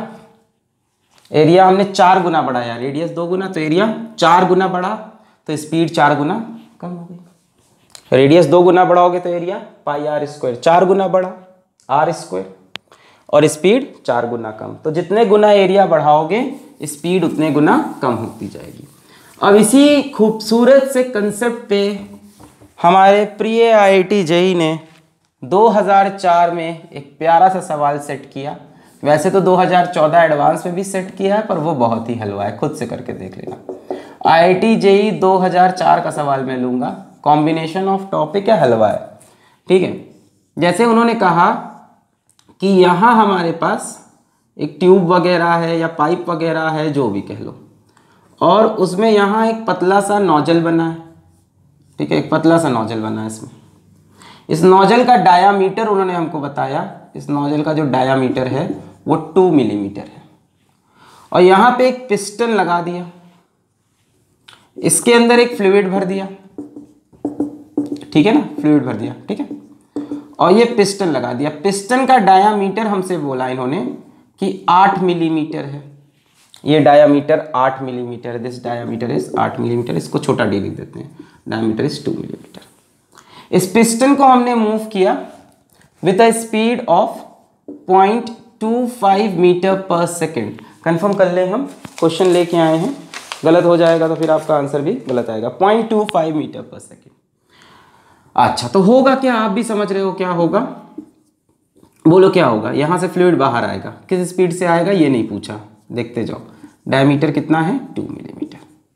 एरिया हमने चार गुना बढ़ाया, रेडियस दो गुना तो एरिया चार गुना बढ़ा, तो स्पीड चार गुना कम हो गई। रेडियस दो गुना बढ़ाओगे तो एरिया पाई आर स्क्वायर चार गुना बढ़ा आर स्क्वायर, और स्पीड चार गुना कम, तो जितने गुना एरिया बढ़ाओगे स्पीड उतने गुना कम होती जाएगी। अब इसी खूबसूरत से कंसेप्ट पे हमारे प्रिय आई आई टी जेई ने दो हज़ार चार में एक प्यारा सा सवाल सेट किया, वैसे तो दो हज़ार चौदह एडवांस में भी सेट किया है पर वो बहुत ही हलवा है, खुद से करके देख लेना। आई आई टी जेई दो हज़ार चार का सवाल मैं लूँगा, कॉम्बिनेशन ऑफ टॉपिक है, हलवा है। ठीक है, जैसे उन्होंने कहा कि यहाँ हमारे पास एक ट्यूब वगैरह है या पाइप वगैरह है जो भी कह लो, और उसमें यहाँ एक पतला सा नोजल बना है। ठीक है, एक पतला सा नोजल बना है इसमें, इस नोजल का डायामीटर उन्होंने हमको बताया, इस नोजल का जो डायामीटर है वो टू मिलीमीटर है, और यहाँ पे एक पिस्टन लगा दिया, इसके अंदर एक फ्लूइड भर दिया, ठीक है ना, फ्लूइड भर दिया, ठीक है, और ये पिस्टन लगा दिया। पिस्टन का डायामीटर हमसे बोला इन्होंने कि आठ मिलीमीटर है, ये डायामीटर आठ मिलीमीटर है, दिस डायामीटर इज आठ मिलीमीटर, इसको छोटा डी लिख देते हैं, डायामीटर इज टू मिलीमीटर। इस पिस्टन को हमने मूव किया with a speed of point two five metre पर सेकेंड। कंफर्म कर ले, हम क्वेश्चन लेके आए हैं, गलत हो जाएगा तो फिर आपका आंसर भी गलत आएगा, पॉइंट टू फाइव मीटर पर सेकेंड। अच्छा, तो होगा क्या, आप भी समझ रहे हो क्या होगा, बोलो क्या होगा? यहां से फ्लूइड बाहर आएगा, किस स्पीड से आएगा ये नहीं पूछा, देखते जाओ। डायमीटर कितना है टू मिलीमीटर,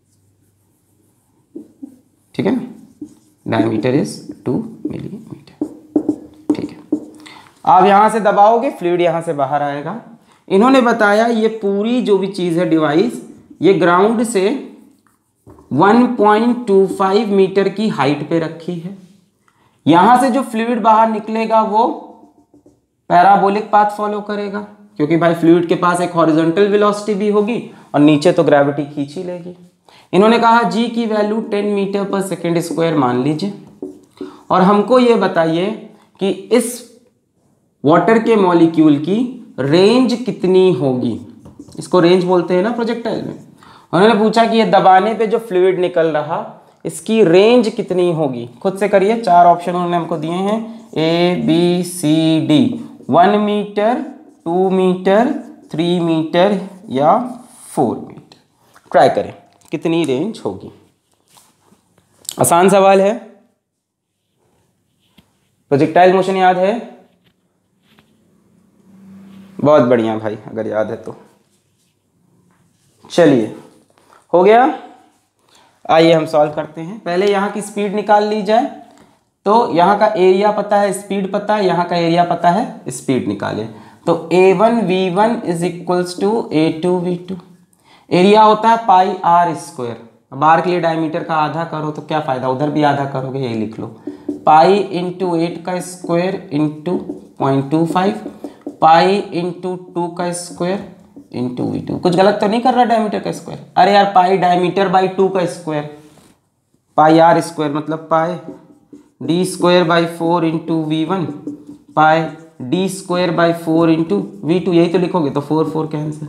ठीक है ना, डायमीटर इज टू मिलीमीटर, ठीक है। आप यहां से दबाओगे फ्लूइड यहां से बाहर आएगा। इन्होंने बताया ये पूरी जो भी चीज है डिवाइस, ये ग्राउंड से one point two five metre की हाइट पे रखी है। यहां से जो फ्लूइड बाहर निकलेगा वो पैराबोलिक पाथ फॉलो करेगा, क्योंकि भाई फ्लूइड के पास एक हॉरिजॉन्टल वेलोसिटी भी होगी और नीचे तो ग्रेविटी खींच ही लेगी। इन्होंने कहा जी की वैल्यू टेन मीटर पर सेकेंड स्क्वायर मान लीजिए, और हमको ये बताइए कि इस वाटर के मॉलिक्यूल की रेंज कितनी होगी, इसको रेंज बोलते हैं ना प्रोजेक्टाइल में। उन्होंने पूछा कि ये दबाने पे जो फ्लूइड निकल रहा इसकी रेंज कितनी होगी, खुद से करिए। चार ऑप्शन उन्होंने हमको दिए हैं, A B C D, one metre, two metre, three metre या फोर मीटर। ट्राई करें कितनी रेंज होगी। आसान सवाल है, प्रोजेक्टाइल मोशन याद है, बहुत बढ़िया भाई, अगर याद है तो। चलिए हो गया, आइए हम सॉल्व करते हैं। पहले यहाँ की स्पीड निकाल ली जाए। तो यहाँ का एरिया पता है, स्पीड पता है, यहाँ का एरिया पता है, स्पीड निकालें। तो A one we one is equals to A two we two. Area होता है पाई आर स्क्वायर। अब आर के लिए डायमीटर का आधा करो तो क्या फायदा, उधर भी आधा करोगे, यही लिख लो। पाई इंटू एट का square into point two five, pi into two का स्क्वायर इंटू वी टू। कुछ गलत तो नहीं कर रहा डायमीटर का स्क्वायर? अरे यार पाई डायमीटर बाई टू का स्क्वायर, पाई आर स्क्वायर मतलब pi D square by four into we one, pi D square by four into V two, यही तो लिखोगे तो फोर फोर कैंसिल।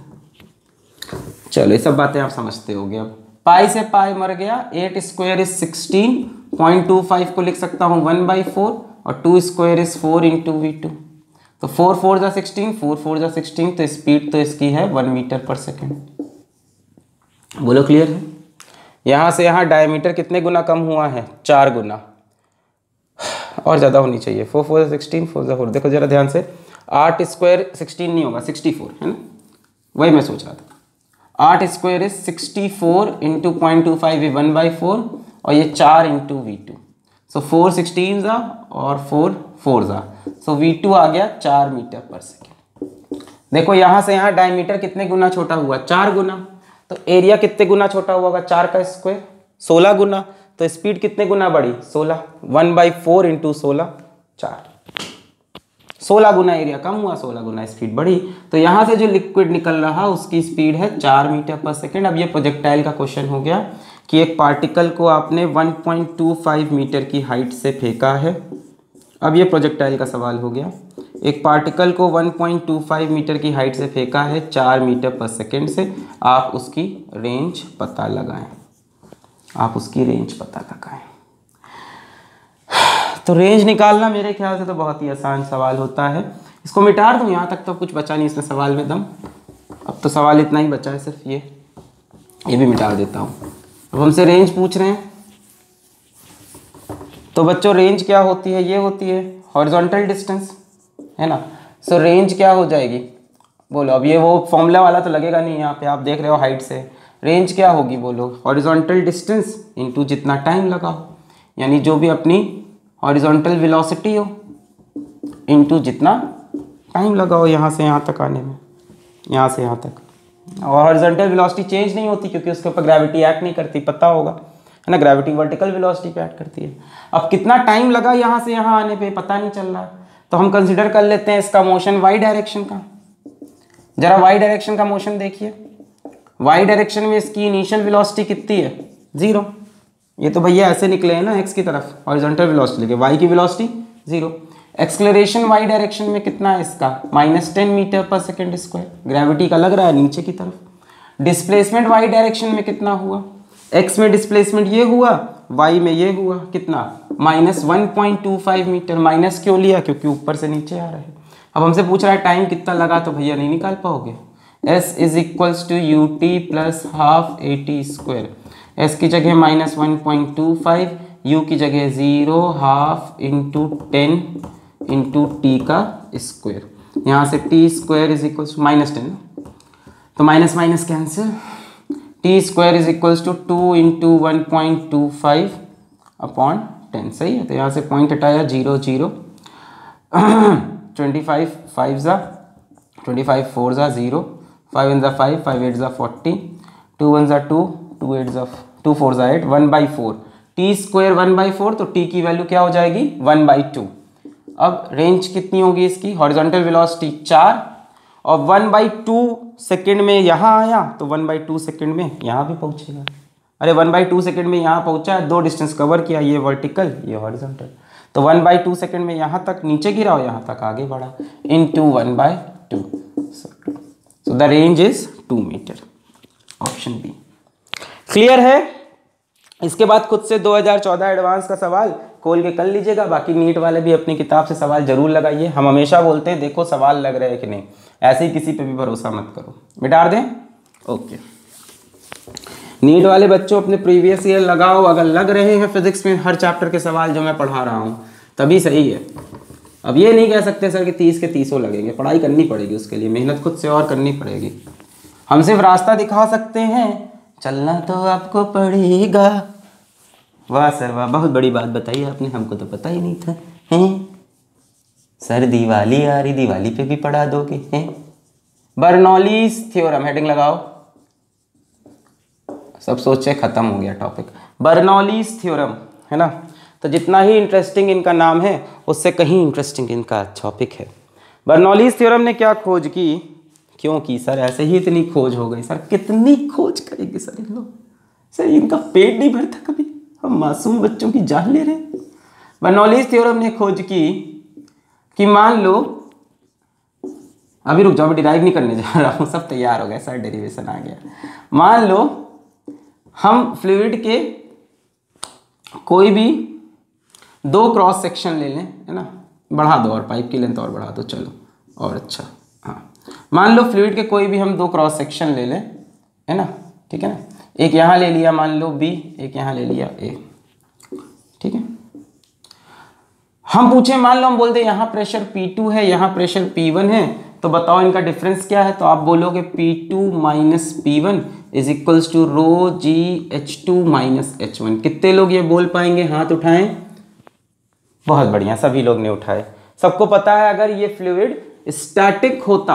चलो ये सब बातें आप समझते होगे। अब पाई से पाई मर गया, eight square is sixteen, point two five को लिख सकता हूँ वन बाई फोर, और two square is four into V two. तो फोर फोर जा सिक्सटीन, फोर फोर जा सिक्सटीन, तो स्पीड तो इसकी है वन मीटर पर सेकेंड। बोलो क्लियर है? यहाँ से यहाँ डायमीटर कितने गुना कम हुआ है? चार गुना, और ज़्यादा होनी चाहिए। फोर फोर जा सिक्सटीन, फोर जा फोर, देखो जरा ध्यान से, आठ स्क्वायर सिक्सटीन नहीं होगा, सिक्सटी फोर है ना, वही मैं सोच रहा था। आठ square is sixty four into point two five one by four, और ये चार इंटू वी टू। सो फोर सिक्सटीन जा और फोर फोर जा, सो वी टू आ गया चार मीटर पर सेकेंड। देखो यहाँ से यहाँ डायमीटर कितने गुना छोटा हुआ? चार गुना। तो एरिया कितने गुना छोटा हुआ होगा? चार का स्क्वायर सोलह गुना। तो स्पीड कितने गुना बढ़ी? सोलह। वन बाई फोर इंटू सोलह, चार। सोलह गुना एरिया कम हुआ, सोलह गुना स्पीड बढ़ी। तो यहाँ से जो लिक्विड निकल रहा उसकी स्पीड है चार मीटर पर सेकेंड। अब ये प्रोजेक्टाइल का क्वेश्चन हो गया कि एक पार्टिकल को आपने one point two five metre की हाइट से फेंका है। अब ये प्रोजेक्टाइल का सवाल हो गया। एक पार्टिकल को one point two five metre की हाइट से फेंका है चार मीटर पर सेकेंड से, आप उसकी रेंज पता लगाएं। आप उसकी रेंज पता लगाएं। तो रेंज निकालना मेरे ख्याल से तो बहुत ही आसान सवाल होता है। इसको मिटा दूँ, यहाँ तक तो कुछ बचा नहीं इसमें सवाल में दम। अब तो सवाल इतना ही बचा है, सिर्फ ये ये भी मिटा देता हूँ। अब हमसे रेंज पूछ रहे हैं, तो बच्चों रेंज क्या होती है? ये होती है हॉरिजॉन्टल डिस्टेंस, है ना। सो रेंज क्या हो जाएगी? बोलो। अब ये वो फॉर्मूला वाला तो लगेगा नहीं, यहाँ पे आप देख रहे हो हाइट से। रेंज क्या होगी? बोलो। हॉरिजॉन्टल डिस्टेंस इनटू जितना टाइम लगा हो, यानी जो भी अपनी हॉरिजॉन्टल वेलोसिटी हो इनटू जितना टाइम लगा हो यहाँ से यहाँ तक आने में, यहाँ से यहाँ तक। और हॉरिजॉन्टल वेलोसिटी चेंज नहीं होती क्योंकि उसके ऊपर ग्रेविटी एक्ट नहीं करती, पता होगा, है ना। ग्रेविटी वर्टिकल वेलोसिटी पे एक्ट करती है। अब कितना टाइम लगा यहाँ से यहाँ आने पे पता नहीं चल रहा है, तो हम कंसिडर कर लेते हैं इसका मोशन वाई डायरेक्शन का। जरा वाई डायरेक्शन का मोशन देखिए। वाई डायरेक्शन में इसकी इनिशियल वेलोसिटी कितनी है? जीरो। ये तो भैया ऐसे निकले हैं ना एक्स की तरफ, हॉरिजॉन्टल वेलोसिटी लेके, वाई की velocity zero. Acceleration Y direction में कितना है इसका? माइनस टेन मीटर पर सेकेंड स्क्वायर। ग्रेविटी का लग रहा है नीचे की तरफ। डिस्प्लेसमेंट वाई डायरेक्शन में कितना हुआ? एक्स में डिस्प्लेसमेंट ये हुआ, वाई में ये हुआ, कितना? Minus one point two five metre. Minus क्यों लिया? क्योंकि ऊपर से नीचे आ रहा है। अब हमसे पूछ रहा है टाइम कितना लगा, तो भैया नहीं निकाल पाओगे। S is equals to U T plus half a T square. S की जगह minus one point two five, U की जगह zero, half into ten into T का स्क्वायर। यहाँ से T square is equals to minus ten, तो minus minus cancel. T square is equals to two into one point two five upon ten. सही है। तो यहाँ से पॉइंट हटाया, zero zero, twenty five five ज़ा ट्वेंटी फाइव फोर ज़ा zero, five one ज़ा फाइव, फाइव एट ज़ा फोर्टी, टू वन ज़ा टू, टू एट ज़ा टू फोर ज़ा eight, one by four. T square one by four, तो T की value क्या हो जाएगी? One by two. अब रेंज कितनी होगी इसकी? हॉरिजॉन्टल वेलोसिटी चार, और वन बाई टू सेकेंड में यहाँ आया तो वन बाई टू सेकेंड में यहाँ भी पहुँचेगा। अरे वन बाई टू सेकेंड में यहाँ पहुँचा, दो डिस्टेंस कवर किया, ये वर्टिकल ये हॉरिजॉन्टल। तो वन बाई टू सेकेंड में यहाँ तक नीचे गिरा और यहाँ तक आगे बढ़ा, into one by two. So the range is two meter. Option B clear है। इसके बाद खुद से दो हज़ार चौदह एडवांस का सवाल खोल के कर लीजिएगा। बाकी नीट वाले भी अपनी किताब से सवाल जरूर लगाइए। हम हमेशा बोलते हैं देखो सवाल लग रहे हैं कि नहीं, ऐसे ही किसी पे भी भरोसा मत करो। मिटा दें? ओके। नीट वाले बच्चों अपने प्रीवियस ईयर लगाओ, अगर लग रहे हैं फिजिक्स में हर चैप्टर के सवाल जो मैं पढ़ा रहा हूँ तभी सही है। अब ये नहीं कह सकते सर कि तीस के तीसों लगेंगे, पढ़ाई करनी पड़ेगी, उसके लिए मेहनत खुद से और करनी पड़ेगी। हम सिर्फ रास्ता दिखा सकते हैं, चलना तो आपको पड़ेगा। वाह सर वाह, बहुत बड़ी बात बताई आपने, हमको तो पता ही नहीं था। हैं सर दिवाली आ रही, दिवाली पे भी पढ़ा दोगे? हैं बर्नौलीज थ्योरम, हेडिंग लगाओ। सब सोचे खत्म हो गया टॉपिक। बर्नौलीज थ्योरम है ना, तो जितना ही इंटरेस्टिंग इनका नाम है उससे कहीं इंटरेस्टिंग इनका टॉपिक है। बर्नौलीज थ्योरम ने क्या खोज की? क्यों की सर? ऐसे ही इतनी खोज हो गई सर, कितनी खोज करेंगे सर इन लोग? सर इनका पेट नहीं भरता कभी, हम मासूम बच्चों की जान ले रहे हैं। बर्नौलीज थ्योरम ने खोज की कि मान लो, अभी रुक जाओ, मैं डिराइव नहीं करने जा रहा हूँ, सब तैयार हो गए सर, डेरिवेशन आ गया। मान लो हम फ्लूइड के कोई भी दो क्रॉस सेक्शन ले लें, है ना, बढ़ा दो और पाइप की लेंथ और बढ़ा दो, चलो और अच्छा। हाँ मान लो फ्लूइड के कोई भी हम दो क्रॉस सेक्शन ले लें, है ना, ठीक है ना, एक यहाँ ले लिया मान लो बी, एक यहाँ ले लिया ए, ठीक है। हम पूछे, मान लो हम बोलते यहाँ प्रेशर पी टू है, यहाँ प्रेशर पी वन है, तो बताओ इनका डिफरेंस क्या है? तो आप बोलोगे P two minus P one is equals to rho ji H two minus H one. कितने लोग ये बोल पाएंगे? हाथ उठाएं। बहुत बढ़िया, सभी लोग ने उठाए। सबको पता है अगर ये फ्लूइड स्टैटिक होता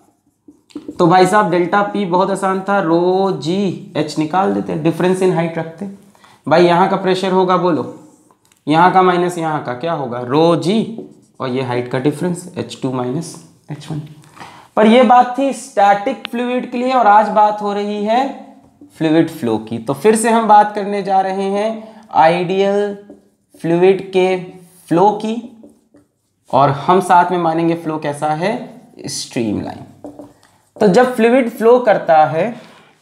तो भाई साहब डेल्टा पी बहुत आसान था, रो जी एच निकाल देते, डिफरेंस इन हाइट रखते। भाई यहाँ का प्रेशर होगा, बोलो यहाँ का माइनस यहाँ का क्या होगा? रो जी, और ये हाइट का difference H two minus H one. पर ये बात थी स्टैटिक फ्लूइड के लिए, और आज बात हो रही है फ्लूइड फ्लो की। तो फिर से हम बात करने जा रहे हैं आइडियल फ्लूइड के फ्लो की, और हम साथ में मानेंगे फ्लो कैसा है? स्ट्रीमलाइन। तो जब फ्लूइड फ्लो करता है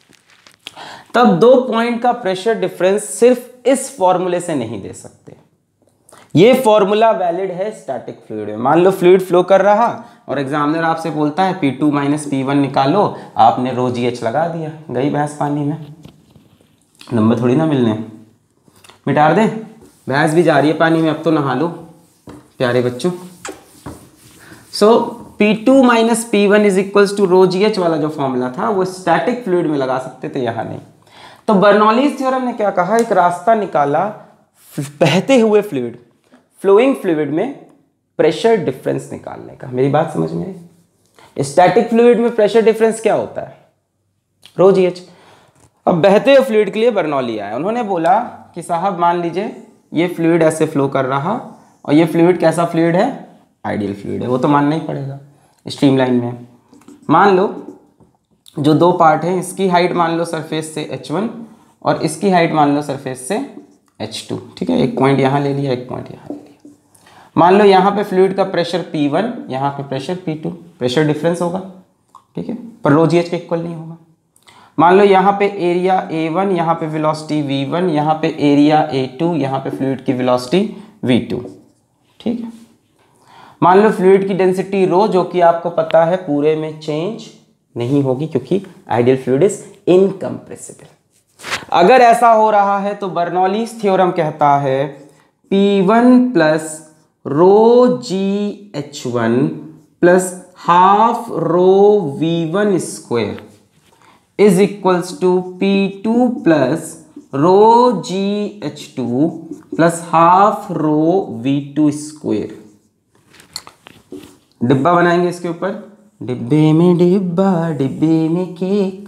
तब दो पॉइंट का प्रेशर डिफरेंस सिर्फ इस फॉर्मूले से नहीं दे सकते। ये फॉर्मूला वैलिड है स्टैटिक फ्लूइड में। मान लो फ्लूइड फ्लो कर रहा और एग्जामिनर आपसे बोलता है P two minus P one निकालो, आपने रो जी एच लगा दिया, गई भैंस पानी में, नंबर थोड़ी ना मिलने, मिटा दे, भैंस भी जा रही है पानी में, अब तो नहा लो प्यारे बच्चों। So P two minus P one is equals to rho ji H वाला जो फॉर्मूला था वो स्टैटिक फ्लूइड में लगा सकते थे, यहाँ नहीं। तो बर्नौलीज थ्योरम ने क्या कहा? एक रास्ता निकाला बहते हुए फ्लूइड, फ्लोइंग फ्लूइड में प्रेशर डिफरेंस निकालने का। मेरी बात समझ में आई? स्टैटिक फ्लूइड में प्रेशर डिफरेंस क्या होता है? रो जी एच। अब बहते हुए फ्लूइड के लिए बर्नौली आया, उन्होंने बोला कि साहब मान लीजिए ये फ्लूइड ऐसे फ्लो कर रहा, और ये फ्लूइड कैसा फ्लूइड है? आइडियल फ्लूइड है, वो तो मानना ही पड़ेगा स्ट्रीमलाइन में। मान लो जो दो पार्ट हैं, इसकी हाइट मान लो सरफेस से एच वन और इसकी हाइट मान लो सरफेस से एच टू, ठीक है। एक पॉइंट यहाँ ले लिया, एक पॉइंट यहाँ ले लिया। मान लो यहाँ पे फ्लूइड का प्रेशर पी वन, यहाँ पे pressure P two, pressure difference होगा, ठीक है, पर रो जी एच के इक्वल नहीं होगा। मान लो यहाँ पे एरिया ए वन, यहाँ पे वेलोसिटी वी वन, यहाँ पे एरिया ए टू, यहाँ पे फ्लूइड की वेलोसिटी वी टू, ठीक है। मान लो फ्लूइड की डेंसिटी रो, जो कि आपको पता है पूरे में चेंज नहीं होगी क्योंकि आइडियल फ्लूइड इज इनकम्प्रेसिबल। अगर ऐसा हो रहा है तो बर्नौलीज थ्योरम कहता है P one plus rho ji H one plus half rho we one square is equals to P two plus rho ji H two plus half rho we two square. डिब्बा बनाएंगे इसके ऊपर, डिब्बे में डिब्बा, डिब्बे में केक।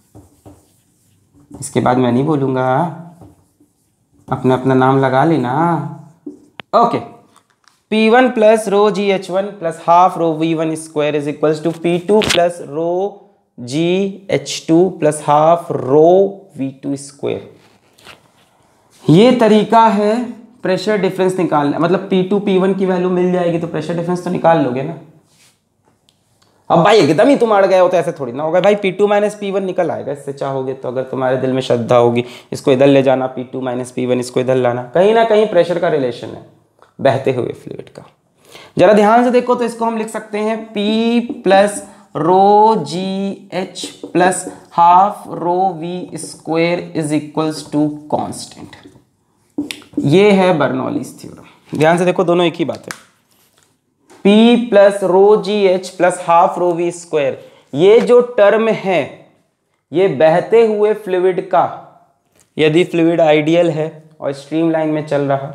इसके बाद मैं नहीं बोलूंगा, अपना अपना नाम लगा लेना। Okay, P one plus rho ji H one plus half rho we one square is equals to P two plus rho ji H two plus half rho we two square. ये तरीका है प्रेशर डिफरेंस निकालना, मतलब P two P one की value मिल जाएगी तो pressure difference तो निकाल लोगे ना। अब भाई एकदम ही तुम अड़ गए हो तो ऐसे थोड़ी ना होगा भाई, P two minus P one निकल आएगा इससे चाहोगे तो। अगर तुम्हारे दिल में श्रद्धा होगी, इसको इधर ले जाना, P two minus P one इसको इधर लाना, कहीं ना कहीं प्रेशर का रिलेशन है बहते हुए फ्लूइड का। जरा ध्यान से देखो तो इसको हम लिख सकते हैं P plus rho ji H plus half rho we square is equals to constant. ये है बर्नौलीज थ्योरम। ध्यान से देखो, दोनों एक ही बात है। P plus rho ji H plus half rho we square, ये जो टर्म है ये बहते हुए फ्लूइड का, यदि फ्लूइड आइडियल है और स्ट्रीमलाइन में चल रहा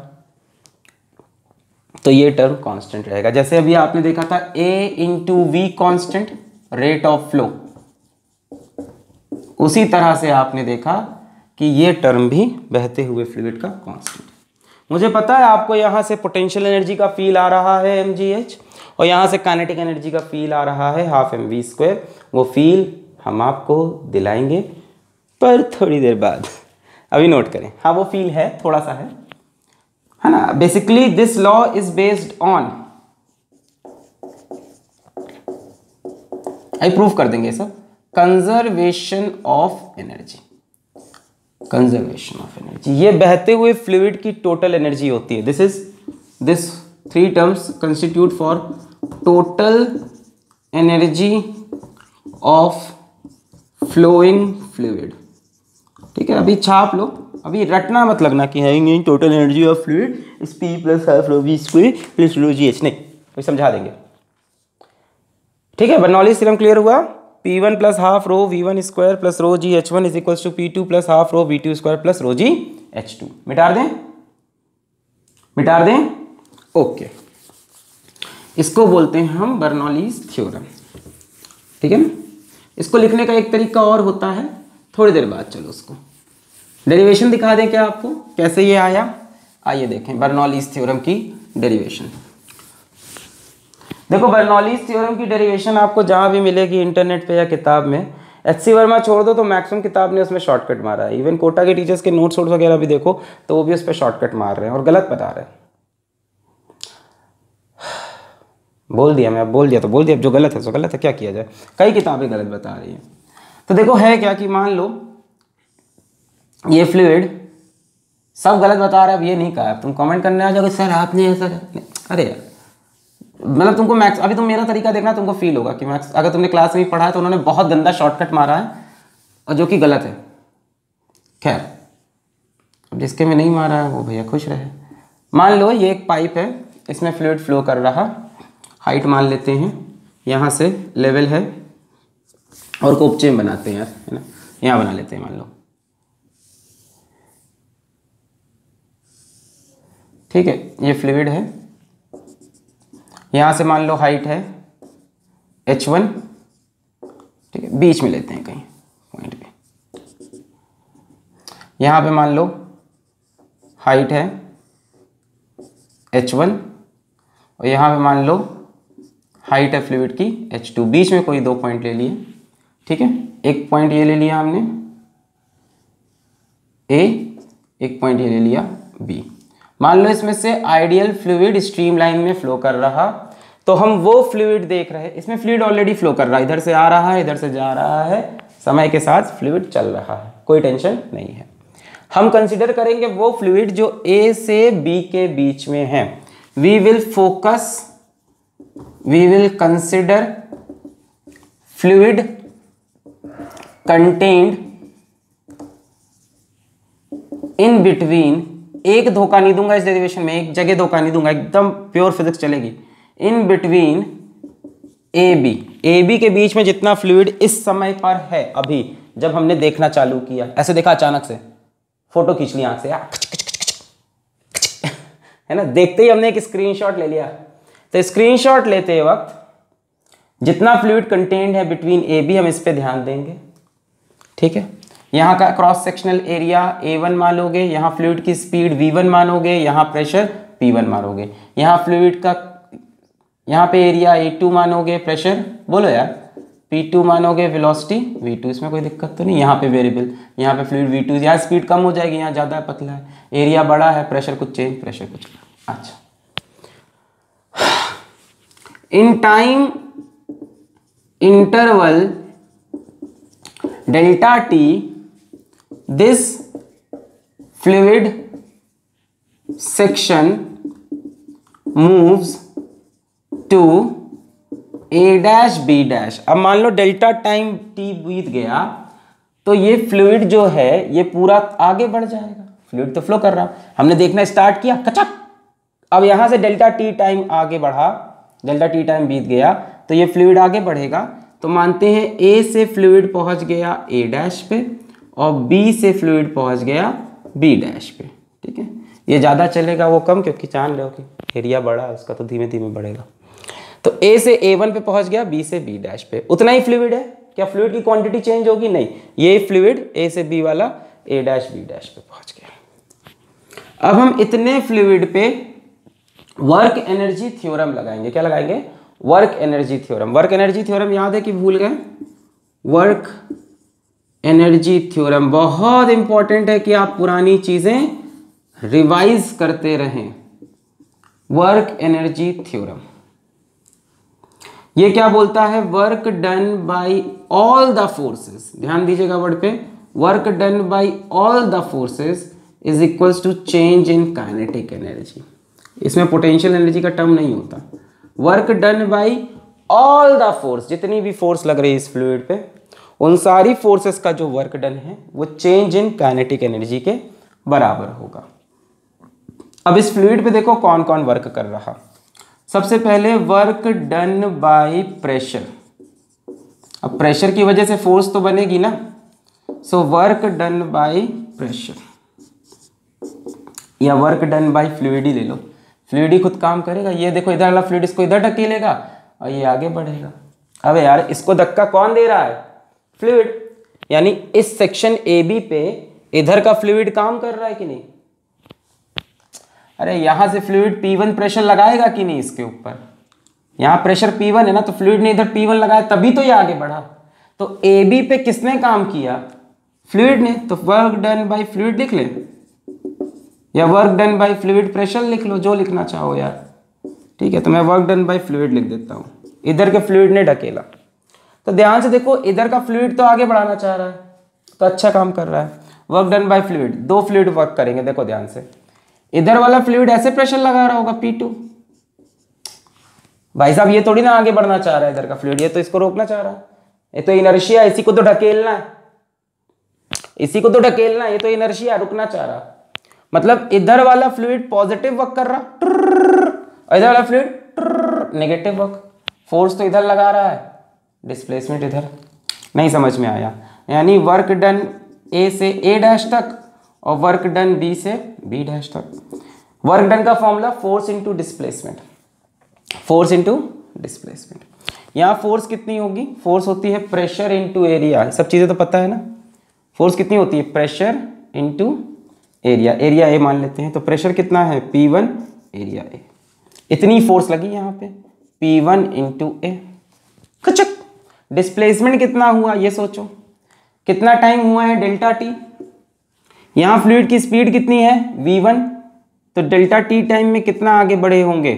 तो ये टर्म कांस्टेंट रहेगा। जैसे अभी आपने देखा था A into V constant rate of flow, उसी तरह से आपने देखा कि ये टर्म भी बहते हुए फ्लूइड का कांस्टेंट। मुझे पता है आपको यहाँ से पोटेंशियल एनर्जी का फील आ रहा है एम जी एच, और यहाँ से काइनेटिक एनर्जी का फील आ रहा है हाफ एम वी स्क्वायर। वो फील हम आपको दिलाएंगे पर थोड़ी देर बाद, अभी नोट करें। हाँ वो फील है, थोड़ा सा है है ना। Basically this law is based on, I prove कर देंगे सब, conservation of energy, conservation of energy. ये बहते हुए फ्लूइड की टोटल एनर्जी होती है। This is this three terms constitute for total energy of flowing fluid. ठीक है, अभी छाप लो, अभी रटना मत लगना कि है total energy of fluid is P plus half rho we square plus rho ji H, नहीं, कोई समझा देंगे। ठीक है, बर्नौली थ्योरम क्लियर हुआ। P one plus half rho we one square plus rho ji H one is equals to P two plus half rho we two square plus rho ji H two. मिटा दें, मिटा दें, okay. इसको बोलते हैं हम Bernoulli's theorem. ठीक है ना। इसको लिखने का एक तरीका और होता है, थोड़ी देर बाद चलो उसको डेरिवेशन दिखा दें क्या आपको, कैसे ये आया। आइए देखें बर्नौलीज थ्योरम की डेरिवेशन। देखो बर्नौलीज थ्योरम की डेरिवेशन आपको जहाँ भी मिलेगी इंटरनेट पे या किताब में, एच सी वर्मा छोड़ दो तो मैक्सिमम किताब ने उसमें शॉर्टकट मारा है। इवन कोटा के टीचर्स के नोट्स वोट्स वगैरह भी देखो तो वो भी उस पर शॉर्टकट मार रहे हैं और गलत बता रहे हैं। बोल दिया मैं, अब बोल दिया तो बोल दिया, अब जो गलत है सो गलत है, क्या किया जाए। कई किताबें गलत बता रही हैं। तो देखो है क्या कि मान लो ये फ्लूइड सब गलत बता रहा है, अब ये नहीं कहा, तुम कमेंट करने आ जाओगे सर आपने ऐसा, अरे यार मतलब तुमको मैक्स, अभी तुम मेरा तरीका देखना, तुमको फील होगा कि मैक्स अगर तुमने क्लास में पढ़ा है तो उन्होंने बहुत गंदा शॉर्टकट मारा है और जो कि गलत है। खैर अब जिसके में नहीं मारा है वो भैया खुश रहे। मान लो ये एक पाइप है, इसमें फ्लूइड फ्लो कर रहा, हाइट मान लेते हैं, यहाँ से लेवल है और कोपचेम बनाते हैं यार, है ना, यहाँ बना लेते हैं मान लो। ठीक है, ये फ्लूइड है, यहाँ से मान लो हाइट है एच वन, ठीक है, बीच में लेते हैं कहीं पॉइंट पे। यहाँ पे मान लो हाइट है एच वन और यहाँ पे मान लो हाइट है फ्लूइड की एच टू, बीच में कोई दो पॉइंट ले लिए। ठीक है, एक पॉइंट ये ले लिया हमने ए, एक पॉइंट ये ले लिया बी। मान लो इसमें से आइडियल फ्लूइड स्ट्रीमलाइन में फ्लो कर रहा, तो हम वो फ्लूइड देख रहे हैं, इसमें फ्लूइड ऑलरेडी फ्लो कर रहा है, इधर से आ रहा है इधर से जा रहा है, समय के साथ फ्लूइड चल रहा है, कोई टेंशन नहीं है। हम कंसीडर करेंगे वो फ्लूइड जो ए से बी के बीच में है। We will focus, we will consider fluid contained in between, एक धोखा नहीं दूंगा इस डेरिवेशन में, एक जगह धोखा नहीं दूंगा, एकदम प्योर फिजिक्स चलेगी। In between A B, A B के बीच में जितना फ्लूइड इस समय पर है, अभी जब हमने देखना चालू किया, ऐसे देखा अचानक से, फोटो खींच ली आंख से है ना, देखते ही हमने एक स्क्रीनशॉट ले लिया। तो स्क्रीनशॉट लेते वक्त जितना फ्लूइड कंटेन्ड है बिटवीन ए बी, हम इस पे ध्यान देंगे। ठीक है, यहाँ का क्रॉस सेक्शनल एरिया ए वन मानोगे, यहाँ फ्लूइड की स्पीड वी वन मानोगे, यहाँ प्रेशर पी वन मानोगे, यहाँ फ्लूइड का, यहाँ पे एरिया ए टू मानोगे, प्रेशर बोलो यार पी टू मानोगे, वेलोसिटी वी टू, इसमें कोई दिक्कत तो नहीं। यहाँ पे वेरिएबल, यहाँ पे फ्लूइड वी टू, यहाँ स्पीड कम हो जाएगी, यहाँ ज़्यादा पतला है, एरिया बड़ा है, प्रेशर कुछ चेंज, प्रेशर कुछ। अच्छा, in time interval delta T, this fluid section moves to a dash b dash। अब मान लो डेल्टा टाइम t बीत गया तो ये फ्लूइड जो है ये पूरा आगे बढ़ जाएगा, फ्लूइड तो फ्लो कर रहा, हमने देखना स्टार्ट किया कचक, अब यहां से डेल्टा टी टाइम आगे बढ़ा डेल्टा टी टाइम बीत गया तो ये फ्लूइड आगे बढ़ेगा। तो मानते हैं ए से फ्लूइड पहुंच गया ए डैश पे और बी से फ्लूइड पहुंच गया बी डैश पे, ठीक है। ये ज़्यादा चलेगा वो कम, क्योंकि जान लो कि एरिया बड़ा है उसका तो धीमे धीमे बढ़ेगा। तो ए से ए वन पे पहुंच गया, बी से बी डैश पे, उतना ही फ्लूइड है। क्या फ्लूइड की क्वांटिटी चेंज होगी? नहीं, ये फ्लूइड ए से बी वाला ए डैश बी डैश पे पहुंच गया। अब हम इतने फ्लूइड पे वर्क एनर्जी थ्योरम लगाएंगे। क्या लगाएंगे? Work energy theorem. Work energy theorem याद है कि भूल गए? वर्क एनर्जी थ्योरम बहुत इंपॉर्टेंट है कि आप पुरानी चीजें रिवाइज करते रहें। वर्क एनर्जी थ्योरम ये क्या बोलता है? Work done by all the forces, ध्यान दीजिएगा वर्ड पे, work done by all the forces is equals to change in kinetic energy. इसमें पोटेंशियल एनर्जी का टर्म नहीं होता। Work done by all the force, जितनी भी फोर्स लग रही है इस फ्लूइड पे, उन सारी फोर्सेस का जो वर्क डन है वो चेंज इन काइनेटिक एनर्जी के बराबर होगा। अब इस फ्लूइड पे देखो कौन कौन वर्क कर रहा। सबसे पहले वर्क डन बाय प्रेशर। अब प्रेशर की वजह से फोर्स तो बनेगी ना, so work done by pressure या वर्क डन बाय फ्लूइड ही ले लो, फ्लूइड ही खुद काम करेगा। ये देखो इधर वाला फ्लूइड इसको इधर ढकेलेगा और ये आगे बढ़ेगा। अब यार इसको धक्का कौन दे रहा है? फ्लूइड। यानी इस सेक्शन ए बी पे इधर का फ्लूइड काम कर रहा है कि नहीं? अरे यहां से फ्लूइड पी वन प्रेशर लगाएगा कि नहीं इसके ऊपर? यहां प्रेशर पी वन है ना, तो फ्लूइड ने इधर पी वन लगाया तभी तो ये आगे बढ़ा। तो ए बी पे किसने काम किया? फ्लूइड ने। तो वर्क डन बाय फ्लूइड लिख ले या work done by fluid pressure लिख लो, जो लिखना चाहो यार, ठीक है। तो मैं वर्क डन बाय फ्लूइड लिख देता हूँ, इधर के फ्लूइड ने ढकेला। तो ध्यान से देखो इधर का फ्लूइड तो आगे बढ़ाना चाह रहा है तो अच्छा काम कर रहा है। वर्क डन बाय फ्लूइड, दो फ्लूइड वर्क करेंगे, देखो ध्यान से। इधर वाला फ्लूइड ऐसे प्रेशर लगा रहा होगा पी टू। भाई साहब ये थोड़ी ना आगे बढ़ना चाह रहा है इधर का फ्लूइड, ये तो इसको रोकना चाह रहा है। ये तो इनर्शिया, इसी को तो ढकेलना है, इसी को तो ढकेलना है, ये तो इनर्शिया रुकना चाह रहा। मतलब इधर वाला फ्लूइड पॉजिटिव वर्क कर रहा और इधर वाला फ्लूइड नेगेटिव वर्क। फोर्स तो इधर लगा रहा है, डिस्प्लेसमेंट इधर। नहीं समझ में आया? यानी वर्क डन ए से ए डैश तक और वर्क डन बी से बी डैश तक। वर्क डन का formula force into displacement, force into displacement. यहाँ फोर्स कितनी होगी? फोर्स होती है प्रेशर इंटू एरिया, सब चीज़ें तो पता है ना। फोर्स कितनी होती है? Pressure into area. Area A मान लेते हैं, तो प्रेशर कितना है? P one, area A. इतनी फोर्स लगी यहाँ पे, पी वन इंटू ए। कचक। डिस्प्लेसमेंट कितना हुआ ये सोचो, कितना टाइम हुआ है? Delta T. यहाँ फ्लूइड की स्पीड कितनी है? V one. तो डेल्टा टी टाइम में कितना आगे बढ़े होंगे?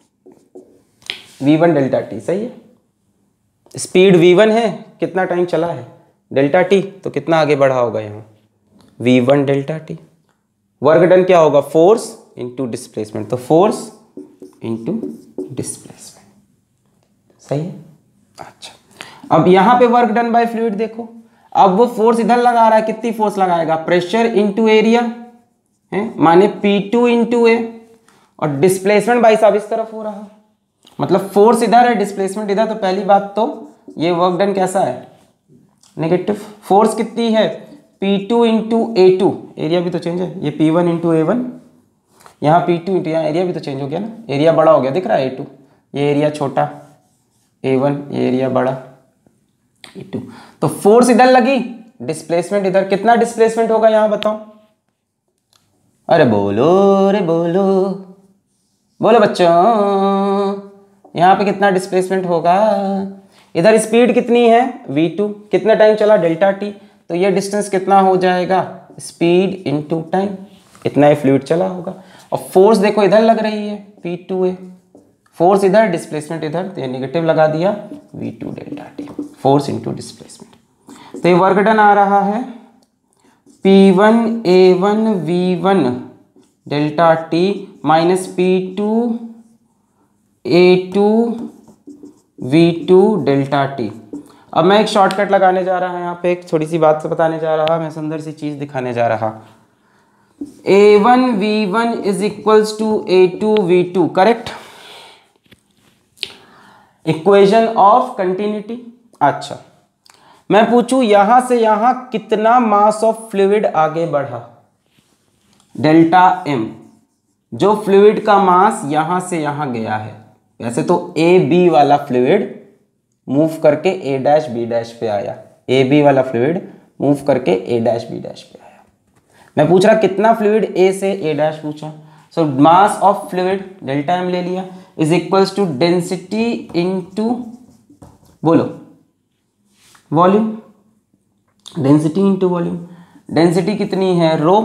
वी वन डेल्टा टी, सही है। स्पीड वी वन है, कितना टाइम चला है? Delta T. तो कितना आगे बढ़ा होगा यहाँ? V one delta T. Work done क्या होगा? फोर्स इंटू डिस्प्लेसमेंट, तो फोर्स इंटू डिस्प्लेसमेंट, सही है। अच्छा, अब यहाँ पे वर्क डन बाय फ्लूइड देखो, अब वो फोर्स इधर लगा रहा है, कितनी फोर्स लगाएगा? प्रेशर इंटू एरिया है, माने पी टू इंटू ए, और डिस्प्लेसमेंट भाई साहब इस तरफ हो रहा, मतलब फोर्स इधर है, डिस्प्लेसमेंट इधर। तो पहली बात तो ये वर्क डन कैसा है? नेगेटिव। फोर्स कितनी है? P two into A two, area भी तो चेंज है, ये P one into A one, यहाँ पी टू इंटू, यहाँ एरिया भी तो चेंज हो गया ना, एरिया बड़ा हो गया, दिख रहा है ए टू, ये एरिया छोटा ए वन, ये एरिया बड़ा ए टू। तो फोर्स इधर लगी, डिस्प्लेसमेंट इधर। कितना डिस्प्लेसमेंट होगा यहाँ बताओ? अरे बोलो, अरे बोलो, बोलो बच्चों, यहाँ पे कितना डिस्प्लेसमेंट होगा? इधर स्पीड कितनी है? V two. कितना टाइम चला? Delta T. तो ये डिस्टेंस कितना हो जाएगा? स्पीड इनटू टाइम, इतना ही फ्लूइड चला होगा। और फोर्स देखो इधर लग रही है, पी टू ए, फोर्स इधर, डिस्प्लेसमेंट इधर, तो ये नेगेटिव लगा दिया, V two delta T, force into displacement. तो ये वर्क डन आ रहा है P one A one we one delta T minus P two A two we two delta T. अब मैं एक शॉर्टकट लगाने जा रहा हूँ यहाँ पे, एक छोटी सी बात से बताने जा रहा, मैं सुंदर सी चीज दिखाने जा रहा। A one we one is equals to A two we two, correct. Equation of continuity. अच्छा, मैं पूछूं यहां से यहां कितना मास ऑफ फ्लूइड आगे बढ़ा, डेल्टा एम, जो फ्लूइड का मास यहां से यहां गया है। वैसे तो ए बी वाला फ्लूइड मूव करके ए डैश बी डैश पे आया, ए बी वाला फ्लूइड मूव करके ए डैश बी डैश पे आया। मैं पूछ रहा कितना फ्लूइड ए से ए डैश पूछा। So mass of fluid delta M ले लिया is equals to density into, बोलो volume, density into volume. Density कितनी है रो,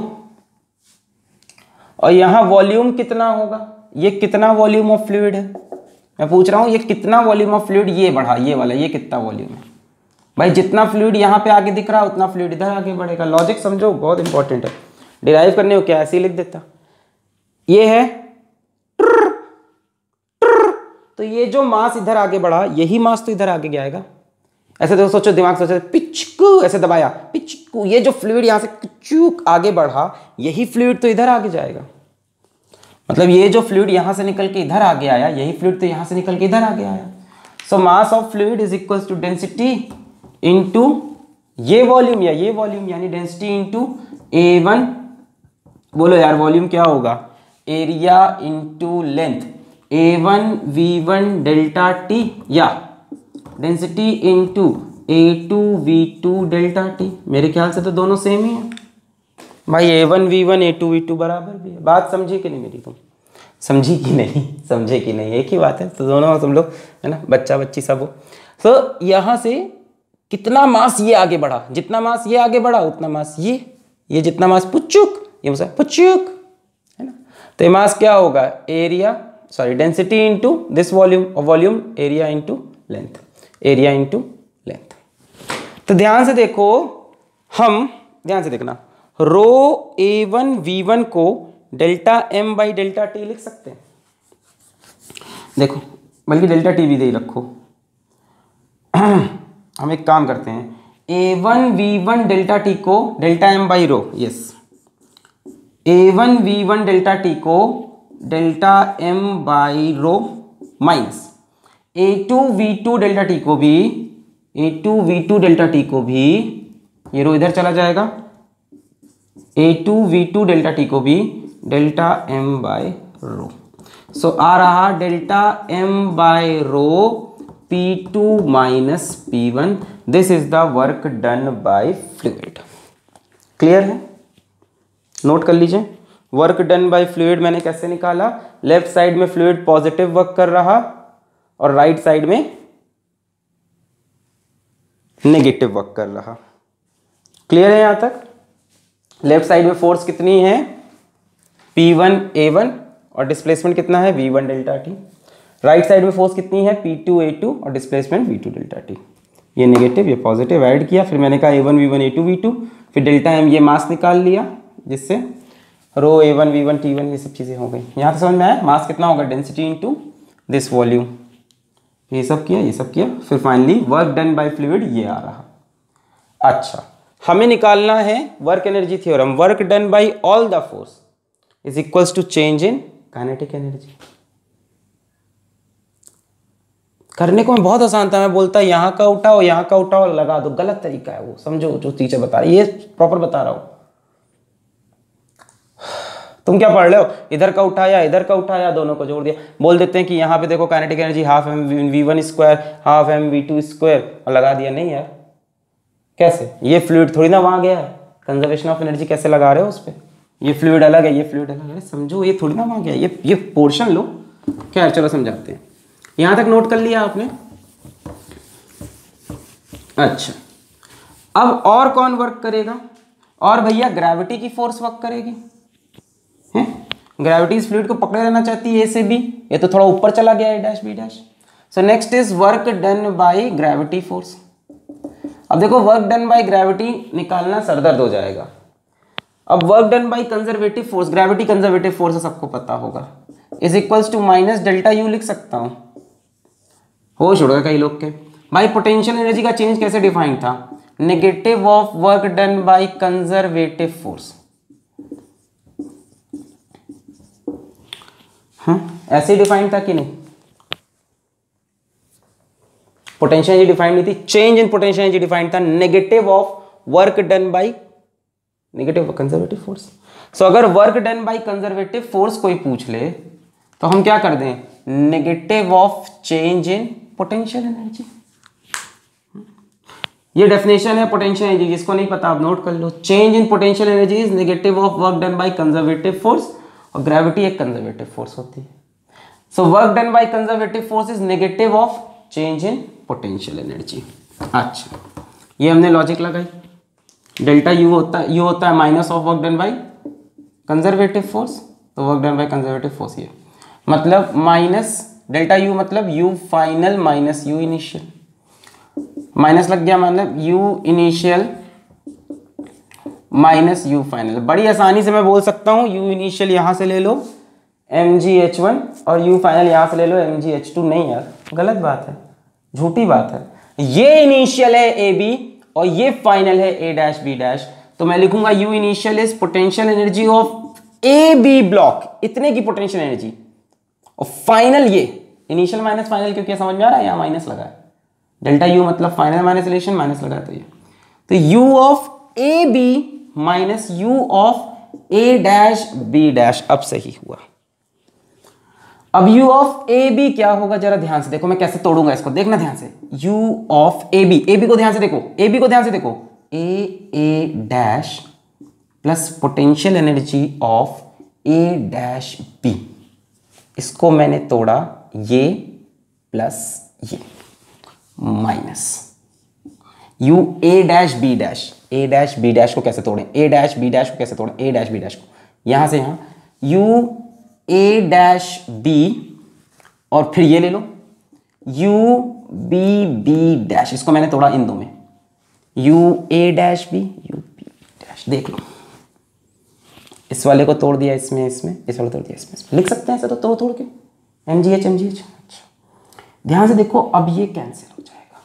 और यहां वॉल्यूम कितना होगा, ये कितना वॉल्यूम ऑफ फ्लूइड है। मैं पूछ रहा हूं ये कितना वॉल्यूम ऑफ फ्लूइड, ये बढ़ा ये वाला, ये कितना वॉल्यूम है भाई। जितना फ्लूइड यहां पे आगे दिख रहा है उतना फ्लूइड इधर आगे बढ़ेगा। लॉजिक समझो, बहुत इंपॉर्टेंट है। डिराइव करने को क्या ऐसे ही लिख देता, ये है ट्र, ट्र, तो ये जो मास इधर आगे बढ़ा यही मास तो इधर आगे गया आएगा। ऐसे तो सोचो, दिमाग सोचो, पिचकू ऐसे दबाया, पिचकू, ये जो फ्लूइड यहां से चूक आगे बढ़ा यही फ्लूइड तो इधर आगे जाएगा। मतलब ये जो फ्लूइड यहां से निकल के इधर आगे आया यही फ्लूइड तो यहां से निकल के इधर आगे आया। So mass of fluid is equals to density into ये वॉल्यूम या ये वॉल्यूम, यानी डेंसिटी इनटू ए वन, बोलो यार वॉल्यूम क्या होगा, area into length, A one we one delta T, या density into A two we two delta T. मेरे ख्याल से तो दोनों सेम ही है भाई, A one we one A two we two बराबर भी है। बात समझी कि नहीं मेरी, तुम समझी कि नहीं, समझे कि नहीं, एक ही बात है। तो दोनों तुम लोग है ना, बच्चा बच्ची सब हो। तो यहाँ से कितना मास ये आगे बढ़ा, जितना मास ये आगे बढ़ा उतना मास ये, ये जितना मास पुचुक, ये मुझे पुचुक है ना। तो ये मास क्या होगा, area sorry density into this volume, और volume area into length, area into length. तो ध्यान से देखो, हम ध्यान से देखना, rho A one we one को delta M by delta T लिख सकते हैं। देखो, बल्कि डेल्टा टी भी दे रखो। हम एक काम करते हैं, A one we one delta T को delta M by rho, yes, A one we one delta T को delta M by rho minus A two we two delta T को भी, A two we two delta T को भी, ये rho इधर चला जाएगा, A two we two delta T को भी delta M by rho. So आ रहा delta M by rho P two minus P one, this is the work done by fluid. Clear है, नोट कर लीजिए। वर्क डन बाय फ्लूइड मैंने कैसे निकाला, लेफ्ट साइड में फ्लूइड पॉजिटिव वर्क कर रहा और राइट साइड में नेगेटिव वर्क कर रहा। क्लियर है यहां तक। लेफ्ट साइड में फोर्स कितनी है, पी वन ए वन, और डिस्प्लेसमेंट कितना है V one delta T. Right side में फोर्स कितनी है, पी टू ए टू, और displacement V two delta T. ये नेगेटिव ये पॉजिटिव ऐड किया, फिर मैंने कहा A one we one A two we two, फिर डेल्टा एम ये मास निकाल लिया, जिससे rho A one we one T one ये सब चीज़ें हो गई। यहाँ तक समझ में आया। मास कितना होगा, डेंसिटी इनटू दिस वॉल्यूम, ये सब किया ये सब किया, फिर finally work done by fluid ये आ रहा। अच्छा, हमें निकालना है work energy theorem, work done by all the force is equals to change in kinetic energy. करने को मैं बहुत आसान था, मैं बोलता यहाँ का उठाओ यहाँ का उठाओ लगा दो, गलत तरीका है वो, समझो जो टीचर बता रही है, ये प्रॉपर बता रहा हूं। तुम क्या पढ़ रहे हो, इधर का उठाया इधर का उठाया, दोनों को जोड़ दिया। बोल देते हैं कि यहाँ पे देखो kinetic energy half M V one square half M V two square, और लगा दिया। नहीं यार, कैसे, ये फ्लूइड थोड़ी ना वहां गया है, कंजर्वेशन ऑफ एनर्जी कैसे लगा रहे हो उस पर, ये फ्लूइड अलग है ये फ्लूइड अलग है, समझो ये थोड़ी ना वहां गया, ये ये पोर्शन लो। क्या है, चलो समझाते हैं। यहां तक नोट कर लिया आपने। अच्छा, अब और कौन वर्क करेगा, और भैया ग्रेविटी की फोर्स वर्क करेगी। है, ग्रेविटी इस फ्लूइड को पकड़े रहना चाहती है ए से बी, ये तो थोड़ा ऊपर चला गया A dash B dash. So next is work done by gravity force. अब देखो वर्क डन बाय ग्रेविटी निकालना सरदर्द हो जाएगा। अब work done by conservative force, gravity conservative force है सबको पता होगा, is equals to minus delta U लिख सकता हूं। होश उड़ गया कई लोग के। भाई पोटेंशियल एनर्जी का चेंज कैसे डिफाइन था, negative of work done by conservative force. हाँ, ऐसे डिफाइन था कि नहीं, पोटेंशियल एनर्जी डिफाइंड नहीं थी, change in potential energy defined था, negative of work done by negative conservative force. So अगर work done by conservative force कोई पूछ ले तो हम क्या कर दें, negative of change in potential energy. ये डेफिनेशन है पोटेंशियल एनर्जी, जिसको नहीं पता आप नोट कर लो। Change in potential energy is negative of work done by conservative force, और ग्रेविटी एक कंजर्वेटिव फोर्स होती है। So work done by conservative force is negative of change in potential energy. अच्छा, ये हमने लॉजिक लगाई। डेल्टा यू होता है यू होता है minus of work done by conservative force, तो work done by conservative force ये मतलब माइनस डेल्टा यू मतलब U final minus U initial, minus लग गया मतलब U initial minus U final. बड़ी आसानी से मैं बोल सकता हूँ यू इनिशियल यहाँ से ले लो एम जी एच वन और यू फाइनल यहाँ से ले लो एम जी एच टू। नहीं यार, गलत बात है, झूठी बात है। ये इनिशियल है ए बी और ये फाइनल है ए डैश बी डैश, तो मैं लिखूंगा U initial is potential energy of A B block, इतने की पोटेंशियल एनर्जी, और फाइनल ये इनिशियल माइनस फाइनल, क्योंकि समझ में आ रहा है यहाँ माइनस लगा है, डेल्टा यू मतलब फाइनल माइनस रिलेशन माइनस लगा है, तो ये तो U of A B minus U of A dash B dash. अब सही हुआ। अब u ऑफ ए बी क्या होगा, जरा ध्यान से देखो, मैं कैसे तोड़ूंगा इसको, देखना ध्यान से। u of A B, A B को ध्यान से देखो, ए बी को ध्यान से देखो, A A dash plus potential energy of A dash B, इसको मैंने तोड़ा ये प्लस ये minus u A dash B dash, A dash B dash को कैसे तोड़ें, ए डैश बी डैश को कैसे तोड़ें, ए डैश बी डैश को यहां से यहां u ए डैश बी और फिर ये ले लो u बी बी डैश, इसको मैंने तोड़ा इन दो में, u A dash B u B dash. देख लो, इस वाले को तोड़ दिया इसमें इसमें, इस वाले तोड़ दिया इसमें इसमें, लिख सकते हैं ऐसे तो तोड़ तोड़ के एम जी एच एम जी एच। अच्छा ध्यान से देखो, अब ये कैंसिल हो जाएगा।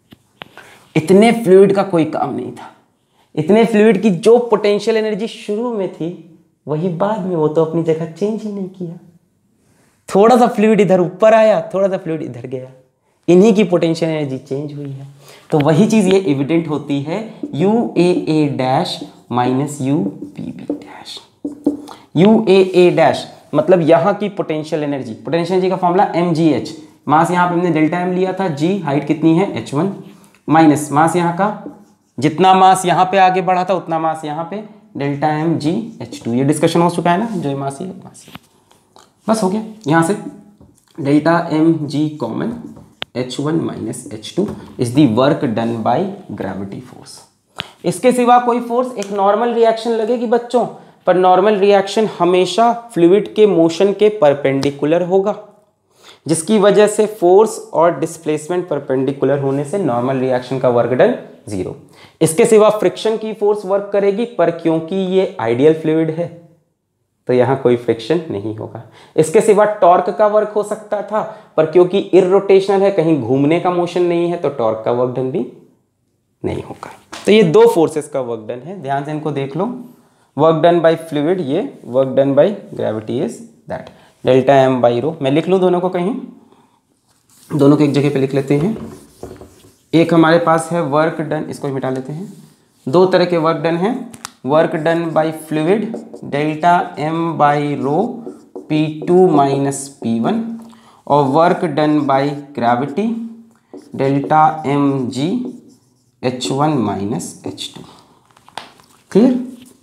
इतने फ्लूइड का कोई काम नहीं था, इतने फ्लूइड की जो पोटेंशियल एनर्जी शुरू में थी वही बाद में, वो तो अपनी जगह चेंज ही नहीं किया। थोड़ा सा फ्लूइड इधर ऊपर आया, थोड़ा सा फ्लूइड इधर गया, इन्हीं की पोटेंशियल एनर्जी चेंज हुई है। तो वही चीज ये एविडेंट होती है U A A dash minus U B B dash. U A A dash मतलब यहाँ की पोटेंशियल एनर्जी, पोटेंशियल एनर्जी का फॉर्मूला एम जी एच, मास यहाँ पे हमने डेल्टा एम लिया था, जी हाइट कितनी है एच वन, माइनस मास यहाँ का, जितना मास यहाँ पे आगे बढ़ा था उतना मास यहाँ पे, डेल्टा एम जी एच टू। ये डिस्कशन हो चुका है ना, जो मास ही मास ही बस हो गया। यहाँ से delta M G common H one minus H two is the work done by gravity force. इसके सिवा कोई फोर्स, एक नॉर्मल रिएक्शन लगेगी बच्चों, पर नॉर्मल रिएक्शन हमेशा फ्लूइड के मोशन के परपेंडिकुलर होगा, जिसकी वजह से फोर्स और डिस्प्लेसमेंट परपेंडिकुलर होने से नॉर्मल रिएक्शन का वर्क डन जीरो। इसके सिवा फ्रिक्शन की फोर्स वर्क करेगी, पर क्योंकि ये आइडियल फ्लूइड है तो यहाँ कोई फ्रिक्शन नहीं होगा। इसके सिवा टॉर्क का वर्क हो सकता था, पर क्योंकि इररोटेशनल है, कहीं घूमने का मोशन नहीं है, तो टॉर्क का वर्क डन भी नहीं होगा। तो ये दो फोर्सेस का वर्क डन है, ध्यान से इनको देख लो। वर्क डन बाय फ्लूइड ये, work done by gravity is that delta M by rho. मैं लिख लूँ दोनों को, कहीं दोनों को एक जगह पे लिख लेते हैं। एक हमारे पास है वर्क डन, इसको मिटा लेते हैं। दो तरह के वर्क डन हैं, work done by fluid delta M by rho P two minus P one, और work done by gravity delta M ji H one minus H two. Clear?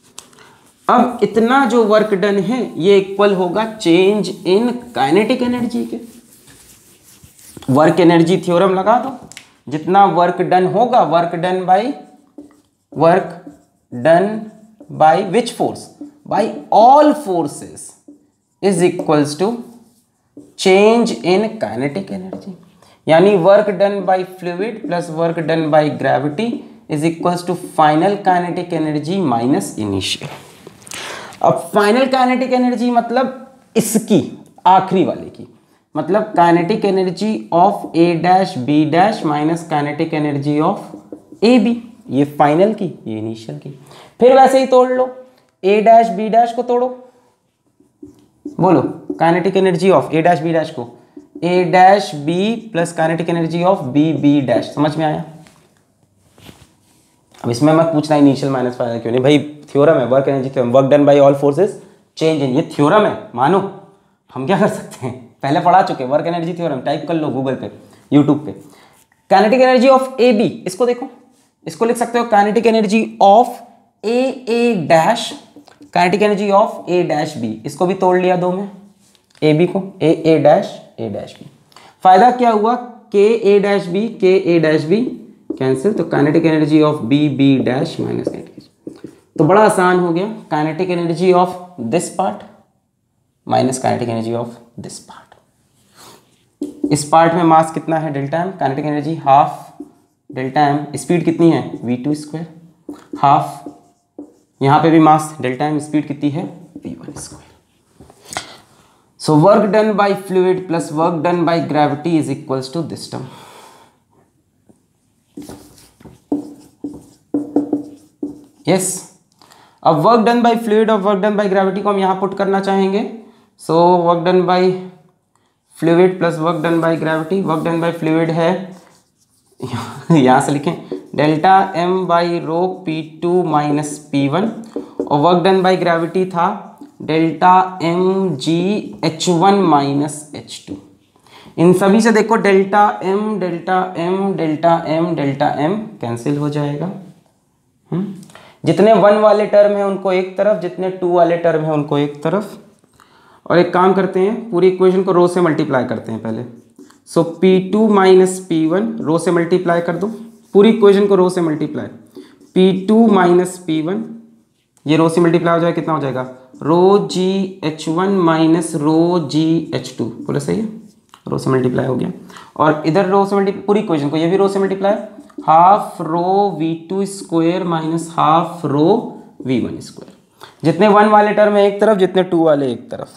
अब इतना जो वर्क डन है ये इक्वल होगा change in kinetic energy के। Work energy theorem लगा दो, जितना वर्क डन होगा, work done by work done by which force, by all forces is equals to change in kinetic energy. यानी work done by fluid plus work done by gravity is equals to final kinetic energy minus initial. अब final kinetic energy मतलब इसकी आखिरी वाले की, मतलब kinetic energy of A dash B dash minus kinetic energy of A B, ये final की, ये इनिशियल की। फिर वैसे ही तोड़ लो, ए डैश बी डैश को तोड़ो, बोलो kinetic energy of A dash B dash को, A dash B plus kinetic energy of B B dash. समझ में आया? अब इसमें मत पूछना इनिशियल माइनस फाइनल क्यों नहीं भाई, थ्योरम है, work energy theorem, work done by all forces change in, ये थ्योरम है, मानो हम क्या कर सकते हैं, पहले पढ़ा चुके वर्क एनर्जी थ्योरम, टाइप कर लो गूगल पे, यूट्यूब पे। Kinetic energy of A B, इसको देखो, इसको लिख सकते हो kinetic energy of A A dash, kinetic energy of A dash B, इसको भी तोड़ लिया दो में, ए बी को, A A dash A dash B. फायदा क्या हुआ, के ए डैश बी के ए डैश बी कैंसिल, तो kinetic energy of B B dash minus kinetic, तो बड़ा आसान हो गया, kinetic energy of this part minus kinetic energy of this part. इस पार्ट में मास कितना है, delta M, kinetic energy half delta M, speed कितनी है वी टू स्क्वायर हाफ, यहाँ पे भी मास डेल्टा एम, स्पीड कितनी है V one square. So work done by fluid plus work done by gravity is equals to this term. Yes, अब work done by fluid और work done by gravity को हम यहाँ put करना चाहेंगे। So work done by fluid plus work done by gravity, work done by fluid है यहाँ से लिखें delta M by rho P two minus P one, और वर्क डन बाय ग्रेविटी था डेल्टा एम जी H one minus H two. इन सभी से देखो delta M delta M delta M delta M cancel हो जाएगा। हुँ? जितने वन वाले टर्म हैं उनको एक तरफ, जितने टू वाले टर्म हैं उनको एक तरफ, और एक काम करते हैं पूरी इक्वेशन को रो से मल्टीप्लाई करते हैं पहले। So P two minus P one rho से मल्टीप्लाई कर दो, पूरी इक्वेशन को रो से multiply, p two minus P one, ये रो से मल्टीप्लाई हो जाएगा, कितना हो जाएगा रो जी एच वन माइनस रो जी एच टू, बोले सही है, रो से मल्टीप्लाई हो गया, और इधर रो से मल्टीप्लाई पूरी इक्वेशन को, ये भी रो से multiply, half rho we two square minus half rho we one square, जितने वन वाले टर्म है एक तरफ, जितने टू वाले एक तरफ,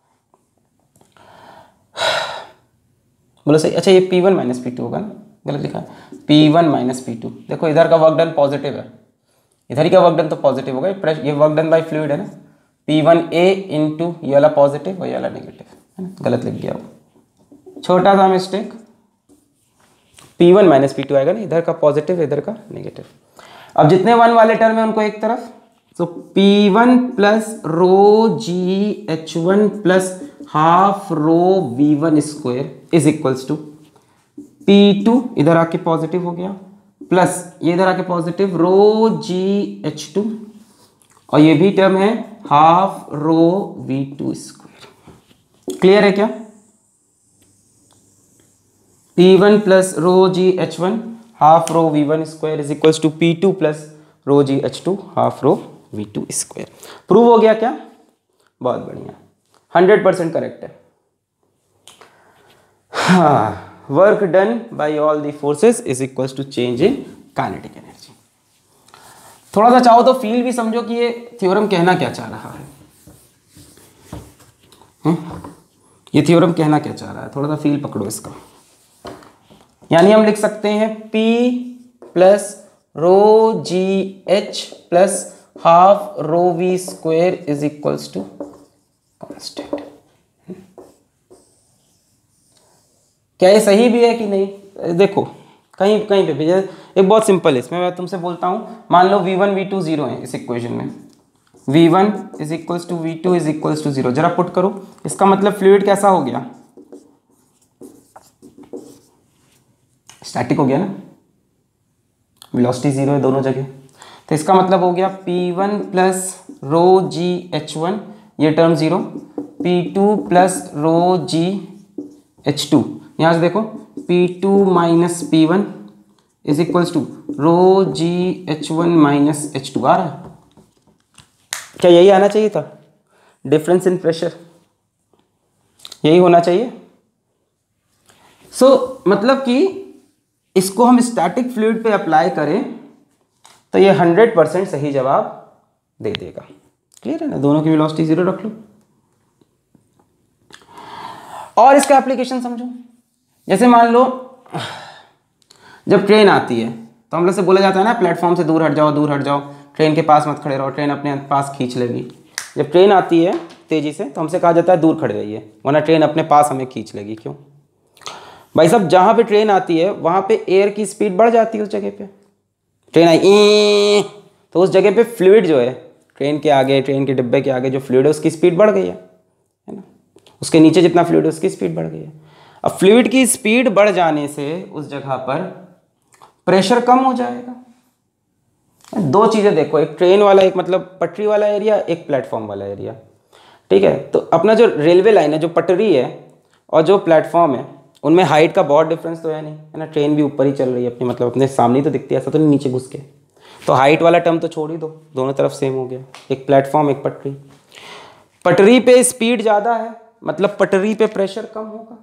बोलो सही। अच्छा ये P one minus P two होगा ना, गलत लिखा है, P one minus P two. देखो इधर का वर्क डन पॉजिटिव है, इधर ही का वर्क डन तो पॉजिटिव होगा, ये वर्क डन बाय फ्लूइड है ना, पी वन ए इंटू ये वाला पॉजिटिव और ये वाला नेगेटिव है ना, गलत लिख गया वो, छोटा सा mistake, p one minus P two आएगा ना, इधर का पॉजिटिव इधर का नेगेटिव। अब जितने वन वाले टर्म है उनको एक तरफ, तो p one plus rho ji H one plus half rho we one square is equals to P two, इधर आके पॉजिटिव हो गया, प्लस ये इधर आके पॉजिटिव रो जी एच टू, और ये भी टर्म है half rho we two square. Clear है क्या? P one plus rho ji H one half rho we one square is equals to P two plus rho ji H two half rho we two square. Prove हो गया क्या? बहुत बढ़िया, hundred percent correct है। हाँ, work done by all the forces is equals to change in kinetic energy. थोड़ा सा चाहो तो फील भी समझो कि ये थ्योरम कहना क्या चाह रहा है, हुँ? ये थ्योरम कहना क्या चाह रहा है, थोड़ा सा फील पकड़ो इसका। यानी हम लिख सकते हैं P plus rho ji H plus half rho we square is equals to constant. क्या ये सही भी है कि नहीं? देखो कहीं कहीं पे भी एक बहुत सिंपल है, इसमें मैं तुमसे बोलता हूं, मान लो v one v two zero है इस इक्वेशन में, v one is equals to we two is equals to zero, जरा पुट करो, इसका मतलब फ्लूइड कैसा हो गया, स्टैटिक हो गया ना, वेलोसिटी जीरो है दोनों जगह, तो इसका मतलब हो गया पी वन प्लस रो जी एच वन, ये term zero, p two plus rho जी एच टू, यहाँ से देखो p two minus P one is equals to rho ji H one minus H two. आ रहा है क्या? यही आना चाहिए था, डिफरेंस इन प्रेशर यही होना चाहिए। सो so, मतलब कि इसको हम स्टैटिक फ्लूइड पे अप्लाई करें तो ये हंड्रेड परसेंट सही जवाब दे देगा। क्लियर है ना? दोनों की वेलोसिटी जीरो रख लो और इसका एप्लीकेशन समझो। जैसे मान लो जब ट्रेन आती है तो हम लोग से बोला जाता है ना, प्लेटफॉर्म से दूर हट जाओ, दूर हट जाओ, ट्रेन के पास मत खड़े रहो, ट्रेन अपने पास खींच लेगी। जब ट्रेन आती है तेजी से तो हमसे कहा जाता है दूर खड़े रहिए, वरना ट्रेन अपने पास हमें खींच लेगी। क्यों? भाई साहब जहाँ पे ट्रेन आती है वहाँ पे एयर की स्पीड बढ़ जाती है। उस जगह पे ट्रेन आई ई, तो उस जगह पे फ्लूइड जो है ट्रेन के आगे, ट्रेन के डिब्बे के आगे जो फ्लूइड है उसकी स्पीड बढ़ गई है, है ना। उसके नीचे जितना फ्लूइड है उसकी स्पीड बढ़ गई है। अब फ्लूइड की स्पीड बढ़ जाने से उस जगह पर प्रेशर कम हो जाएगा। दो चीज़ें देखो, एक ट्रेन वाला, एक मतलब पटरी वाला एरिया, एक प्लेटफॉर्म वाला एरिया, ठीक है। तो अपना जो रेलवे लाइन है, जो पटरी है और जो प्लेटफॉर्म है, उनमें हाइट का बहुत डिफरेंस तो है नहीं, है ना। ट्रेन भी ऊपर ही चल रही है अपनी, मतलब अपने सामने ही तो दिखती है, ऐसा तो नहीं नीचे घुस के। तो हाइट वाला टर्म तो छोड़ ही दो, दोनों तरफ सेम हो गया, एक प्लेटफॉर्म एक पटरी। पटरी पे स्पीड ज़्यादा है, मतलब पटरी पे प्रेशर कम होगा।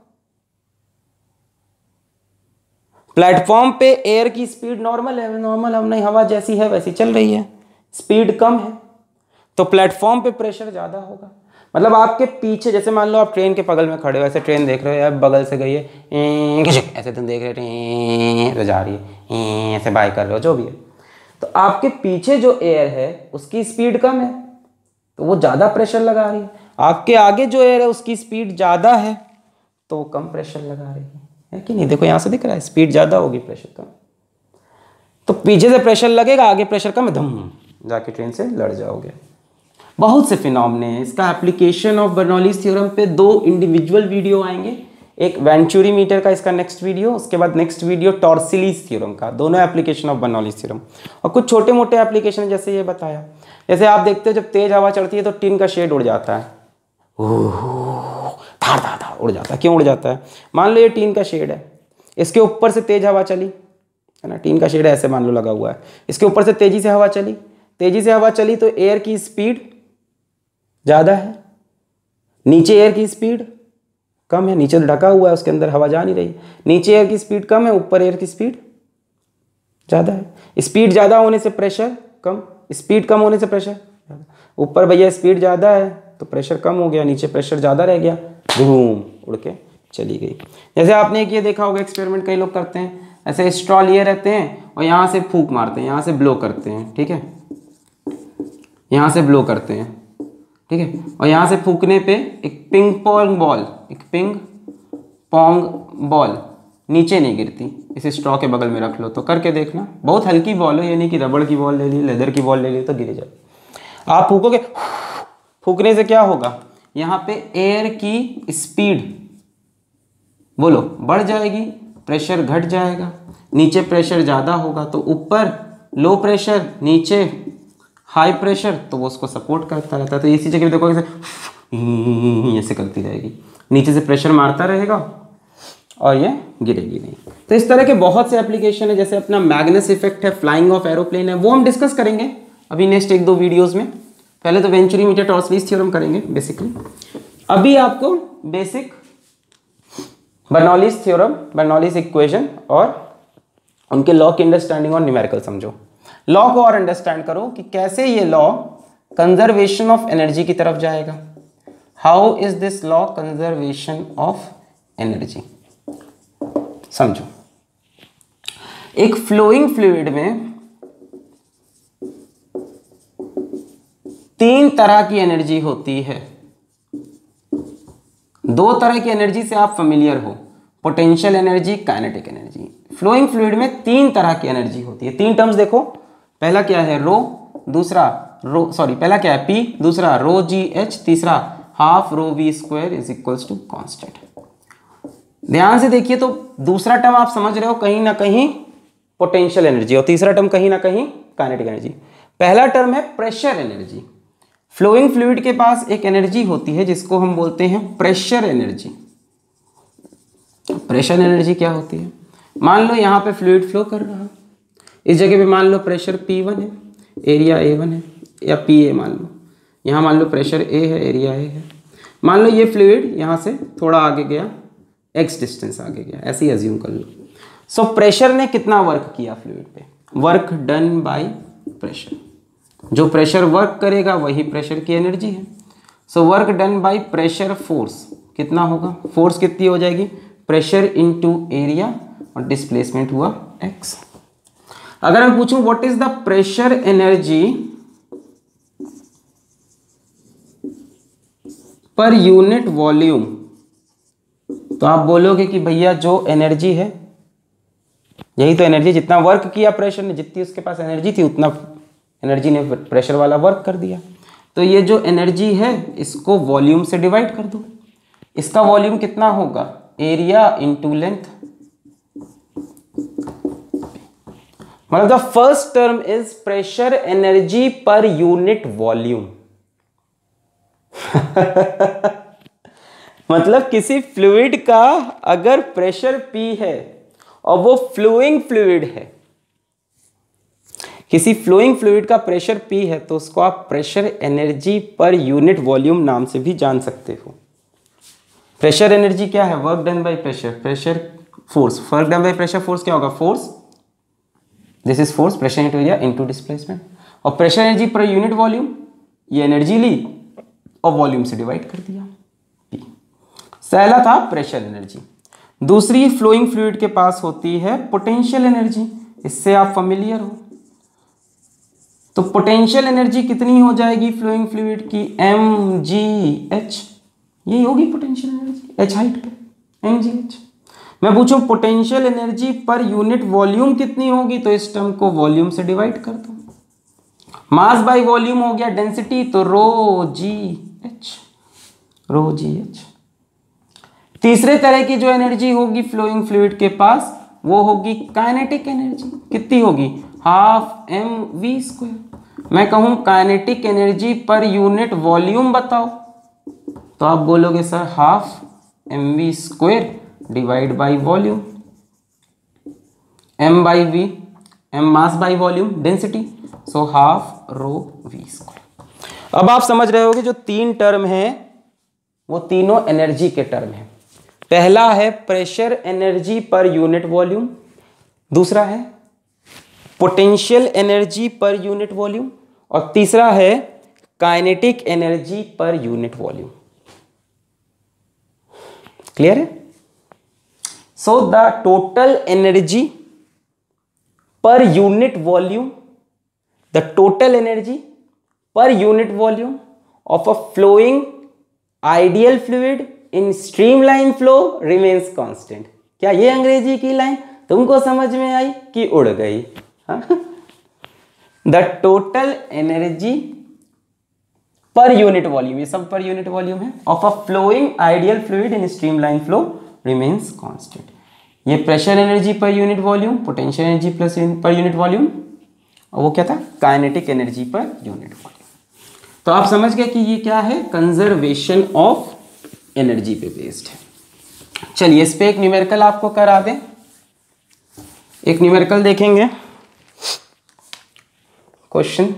प्लेटफॉर्म पे एयर की स्पीड नॉर्मल है, नॉर्मल हमने हवा जैसी है वैसी चल रही है, स्पीड कम है, तो प्लेटफॉर्म पे प्रेशर ज़्यादा होगा। मतलब आपके पीछे, जैसे मान लो आप ट्रेन के बगल में खड़े हो, ऐसे ट्रेन देख रहे हो यार, बगल से गई है, ऐसे तुम देख रहे हो तो जा रही है, ऐसे बाय कर रहे हो, जो भी है, तो आपके पीछे जो एयर है उसकी स्पीड कम है तो वो ज़्यादा प्रेशर लगा रही है। आपके आगे जो एयर है उसकी स्पीड ज़्यादा है तो वो कम प्रेशर लगा रही है, है कि नहीं। देखो यहाँ से दिख रहा है, स्पीड ज़्यादा होगी प्रेशर कम, तो पीछे से प्रेशर लगेगा, आगे प्रेशर कम है, धम जाके ट्रेन से लड़ जाओगे। बहुत से फिनोमेना हैं। इसका एप्लीकेशन ऑफ बर्नौलीज थ्योरम पे दो इंडिविजुअल वीडियो आएंगे, एक वेंचुरी मीटर का इसका नेक्स्ट वीडियो, उसके बाद नेक्स्ट वीडियो टॉर्सिलीज थ्योरम का, दोनों एप्लीकेशन ऑफ बर्नौलीज थ्योरम। और कुछ छोटे मोटे एप्लीकेशन जैसे ये बताया, जैसे आप देखते हो जब तेज हवा चढ़ती है तो टिन का शेड उड़ जाता है, धाड़ धाड़ धाड़ उड़ जाता है। क्यों उड़ जाता है? मान लो ये टीन का शेड है, इसके ऊपर से तेज हवा चली, है ना, टीन का शेड ऐसे मान लो लगा हुआ है, इसके ऊपर से तेजी से हवा चली, तेजी से हवा चली तो एयर की स्पीड ज़्यादा है, नीचे एयर की स्पीड कम है, नीचे ढका हुआ है उसके अंदर हवा जा नहीं रही, नीचे एयर की स्पीड कम है, ऊपर एयर की स्पीड ज़्यादा है। स्पीड ज़्यादा होने से प्रेशर कम, स्पीड कम होने से प्रेशर ज़्यादा। ऊपर भैया स्पीड ज़्यादा है तो प्रेशर कम हो गया, नीचे प्रेशर ज़्यादा रह गया, धूम उड़ के चली गई। जैसे आपने एक ये देखा होगा एक्सपेरिमेंट कई लोग करते हैं, ऐसे स्ट्रॉ लिए रहते हैं और यहाँ से फूंक मारते हैं, यहाँ से ब्लो करते हैं, ठीक है, यहाँ से ब्लो करते हैं, ठीक है, और यहाँ से फूंकने पे एक पिंग पोंग बॉल, एक पिंग पोंग बॉल नीचे नहीं गिरती। इसे स्ट्रॉ के बगल में रख लो तो करके देखना, बहुत हल्की बॉल हो, ये नहीं कि रबड़ की बॉल ले ली, लेदर की बॉल ले ली तो गिर जाए। आप फूकोगे, फूकने से क्या होगा, यहाँ पे एयर की स्पीड बोलो बढ़ जाएगी, प्रेशर घट जाएगा, नीचे प्रेशर ज़्यादा होगा तो ऊपर लो प्रेशर, नीचे हाई प्रेशर, तो वो उसको सपोर्ट करता रहता है। तो इसी जगह देखो ऐसे ऐसे करती रहेगी, नीचे से प्रेशर मारता रहेगा और ये गिरेगी नहीं। तो इस तरह के बहुत से एप्लीकेशन है, जैसे अपना मैग्नस इफेक्ट है, फ्लाइंग ऑफ एरोप्लेन है, वो हम डिस्कस करेंगे अभी नेक्स्ट एक दो वीडियोज़ में। पहले तो वेंचुरी मीटर टॉर्सलीज थ्योरम करेंगे बेसिकली। अभी आपको basic Bernoulli's theorem, Bernoulli's equation और उनके लॉ की अंडरस्टैंडिंग और न्यूमेरिकल समझो। लॉ को और अंडरस्टैंड करो कि कैसे ये लॉ कंजर्वेशन ऑफ एनर्जी की तरफ जाएगा। How is this law conservation of energy, समझो। एक फ्लोइंग फ्लूइड में तीन तरह की एनर्जी होती है। दो तरह की एनर्जी से आप फेमिलियर हो, potential energy, kinetic energy. Flowing fluid में तीन तरह की एनर्जी होती है। तीन टर्म्स देखो, पहला क्या है रो, दूसरा रो सॉरी पहला क्या है पी, दूसरा रो जी एच, तीसरा half rho we square is equals to constant. ध्यान से देखिए तो दूसरा टर्म आप समझ रहे हो कहीं ना कहीं पोटेंशियल एनर्जी और तीसरा टर्म कहीं ना कहीं काइनेटिक एनर्जी। पहला टर्म है प्रेशर एनर्जी। फ्लोइंग फ्लूइड के पास एक एनर्जी होती है जिसको हम बोलते हैं प्रेशर एनर्जी। प्रेशर एनर्जी क्या होती है, मान लो यहाँ पे फ्लूइड फ्लो कर रहा है, इस जगह पे मान लो प्रेशर पी वन है, एरिया ए वन है, या पी ए मान लो, यहाँ मान लो प्रेशर ए है, एरिया ए है। मान लो ये फ्लूइड यहाँ से थोड़ा आगे गया, एक्स डिस्टेंस आगे गया, ऐसे ही अज्यूम कर लो। सो प्रेशर ने कितना वर्क किया फ्लूइड पे, वर्क डन बाय प्रेशर। जो प्रेशर वर्क करेगा वही प्रेशर की एनर्जी है। So work done by pressure force कितना होगा, फोर्स कितनी हो जाएगी, प्रेशर इनटू एरिया और डिस्प्लेसमेंट हुआ एक्स। अगर मैं पूछूं what is the pressure energy per unit volume, तो आप बोलोगे कि भैया जो एनर्जी है, यही तो एनर्जी, जितना वर्क किया प्रेशर ने, जितनी उसके पास एनर्जी थी उतना एनर्जी ने प्रेशर वाला वर्क कर दिया। तो ये जो एनर्जी है इसको वॉल्यूम से डिवाइड कर दो। इसका वॉल्यूम कितना होगा, एरिया इंटू लेंथ। मतलब the first term is pressure energy per unit volume. मतलब किसी फ्लूइड का अगर प्रेशर P है और वो फ्लोइंग फ्लूइड है, किसी फ्लोइंग फ्लूइड का प्रेशर P है तो उसको आप pressure energy per unit volume नाम से भी जान सकते हो। प्रेशर एनर्जी क्या है, work done by pressure, pressure force, work done by pressure force क्या होगा, force, this is force, pressure into area into displacement. और pressure energy per unit volume, ये एनर्जी ली और वॉल्यूम से डिवाइड कर दिया, P। पहला था प्रेशर एनर्जी। दूसरी फ्लोइंग फ्लूइड के पास होती है पोटेंशियल एनर्जी, इससे आप फैमिलियर हो। तो पोटेंशियल एनर्जी कितनी हो जाएगी फ्लोइंग फ्लूइड की, एम जी एच, यही होगी पोटेंशियल एनर्जी एच हाइट पे, एम जी एच। मैं पूछूं potential energy per unit volume कितनी होगी, तो इस टर्म को वॉल्यूम से डिवाइड कर दो। मास बाय वॉल्यूम हो गया डेंसिटी, तो रो जी एच, रो जी एच। तीसरे तरह की जो एनर्जी होगी फ्लोइंग फ्लूइड के पास वो होगी काइनेटिक एनर्जी, कितनी होगी, हाफ एम वी स्क्वायर। मैं कहूं kinetic energy per unit volume बताओ, तो आप बोलोगे sir half M we square divide by volume, m by v, m mass by volume density, so half rho we square. अब आप समझ रहे होगे जो तीन टर्म हैं वो तीनों एनर्जी के टर्म हैं। पहला है pressure energy per unit volume, दूसरा है potential energy per unit volume, और तीसरा है kinetic energy per unit volume. Clear है? So the total energy per unit volume, the total energy per unit volume of a flowing ideal fluid in streamline flow remains constant. क्या ये अंग्रेजी की line तुमको समझ में आई कि उड़ गई? The total energy per unit volume, ये सब पर यूनिट वॉल्यूम है, of a flowing ideal fluid in streamline flow remains constant. ये pressure energy per unit volume, potential energy plus per unit volume, और वो क्या था, kinetic energy per unit volume. तो आप समझ गए कि ये क्या है, कंजर्वेशन ऑफ एनर्जी पे बेस्ड है। चलिए इस पे एक न्यूमेरिकल आपको करा दें, एक न्यूमेरिकल देखेंगे। क्वेश्चन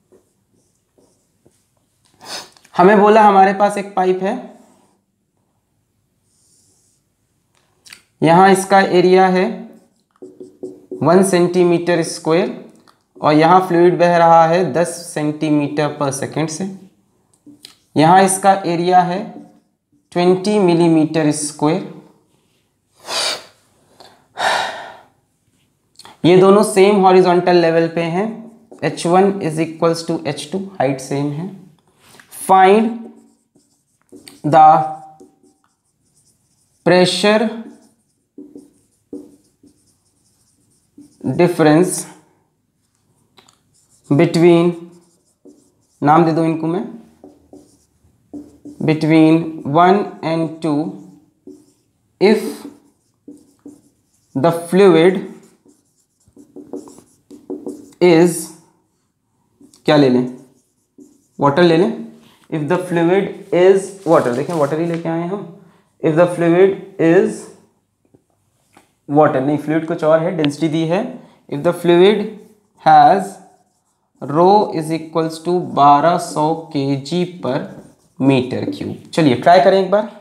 हमें बोला हमारे पास एक पाइप है, यहां इसका एरिया है वन सेंटीमीटर स्क्वायर और यहां फ्लूइड बह रहा है दस सेंटीमीटर पर सेकेंड से। यहां इसका एरिया है ट्वेंटी मिलीमीटर स्क्वायर। ये दोनों सेम हॉरिजॉन्टल लेवल पे हैं, h one is equals to h two, height same है। Find the pressure difference between, नाम दे दो इनको मैं, between one and two if the fluid is, क्या ले लें, वाटर ले लें। If the fluid is water, देखें वाटर ही लेके आए हम। If the fluid is water, नहीं फ्लूइड कुछ और है, डेंसिटी दी है। If the fluid has rho is equals to बारह सौ के जी पर मीटर क्यूब। चलिए ट्राई करें एक बार।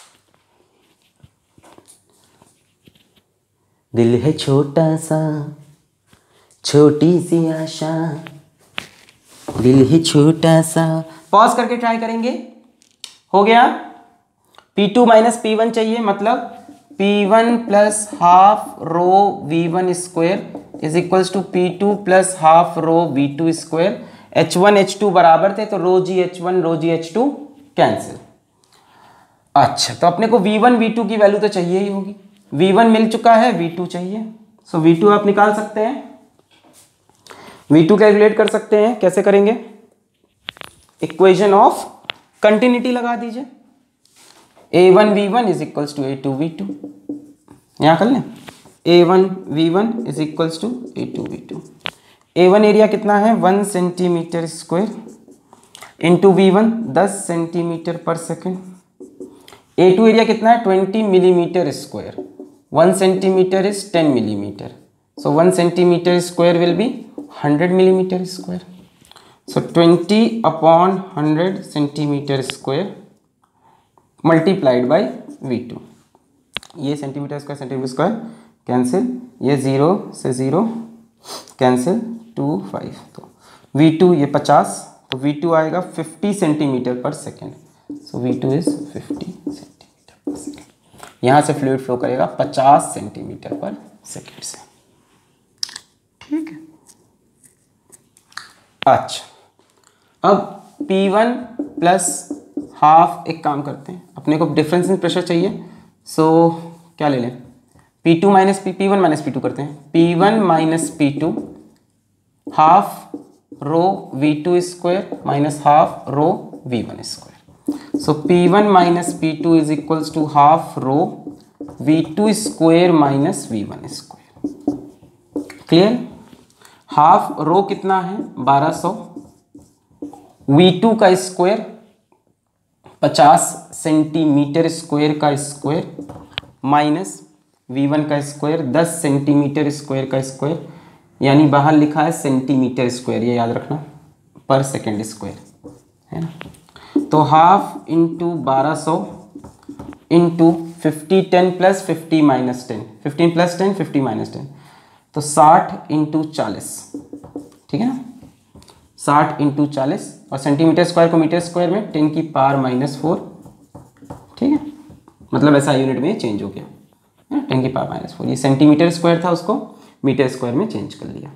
दिल है छोटा सा, छोटी सी आशा, दिल है छोटा सा। पॉज करके ट्राई करेंगे। हो गया, p two minus P one चाहिए, मतलब p one plus half rho we one square is equals to P two plus half rho we two square. H one h two बराबर थे तो रो जी H one rho जी H two cancel. अच्छा, तो अपने को v one v two की value तो चाहिए ही होगी। वी वन मिल चुका है, वी टू चाहिए, सो वी टू आप निकाल सकते हैं। वी टू कैलकुलेट कर सकते हैं, कैसे करेंगे? इक्वेशन ऑफ कंटिन्यूटी लगा दीजिए। A one we one is equals to A two we two, यहाँ कर लें। A one we one is equals to A two we two. A one area कितना है? One centimetre square into we one दस centimetre per second. ए two area कितना है? Twenty millimetre square. One centimetre is ten millimetre, so one centimetre square will be hundred millimetre square. So twenty upon hundred centimetre square multiplied by v two. ये centimetre square centimetre square cancel, ये zero से zero cancel, two five, तो v two ये पचास, तो v two आएगा fifty centimetre per second. So v two is fifty centimetre per second. यहाँ से फ्लूइड फ्लो करेगा पचास सेंटीमीटर पर सेकेंड से, ठीक है। अच्छा, अब P वन प्लस हाफ, एक काम करते हैं, अपने को डिफरेंस इन प्रेशर चाहिए, सो so, क्या ले लें? P two minus p p one minus P two करते हैं। P one minus P two half rho we two square minus half rho we one square. So P one minus P two is equals to half rho we two square minus v one square. Clear? Half rho कितना है? बारह सौ, v two का square पचास centimetre square का square minus v one का square दस centimetre square का स्क्वायर, यानी बाहर लिखा है सेंटीमीटर स्क्वायर, ये याद रखना, पर सेकेंड स्क्वायर है ना। तो हाफ इंटू बारह सौ into fifty, ten plus fifty minus ten, fifteen plus ten fifty minus ten, तो साठ इंटू चालीस, ठीक है ना। साठ इंटू चालीस, और सेंटीमीटर स्क्वायर को मीटर स्क्वायर में टेन की पावर माइनस फोर, ठीक है, मतलब ऐसा यूनिट में चेंज हो गया, टेन की पावर माइनस फोर। ये सेंटीमीटर स्क्वायर था, उसको मीटर स्क्वायर में चेंज कर लिया।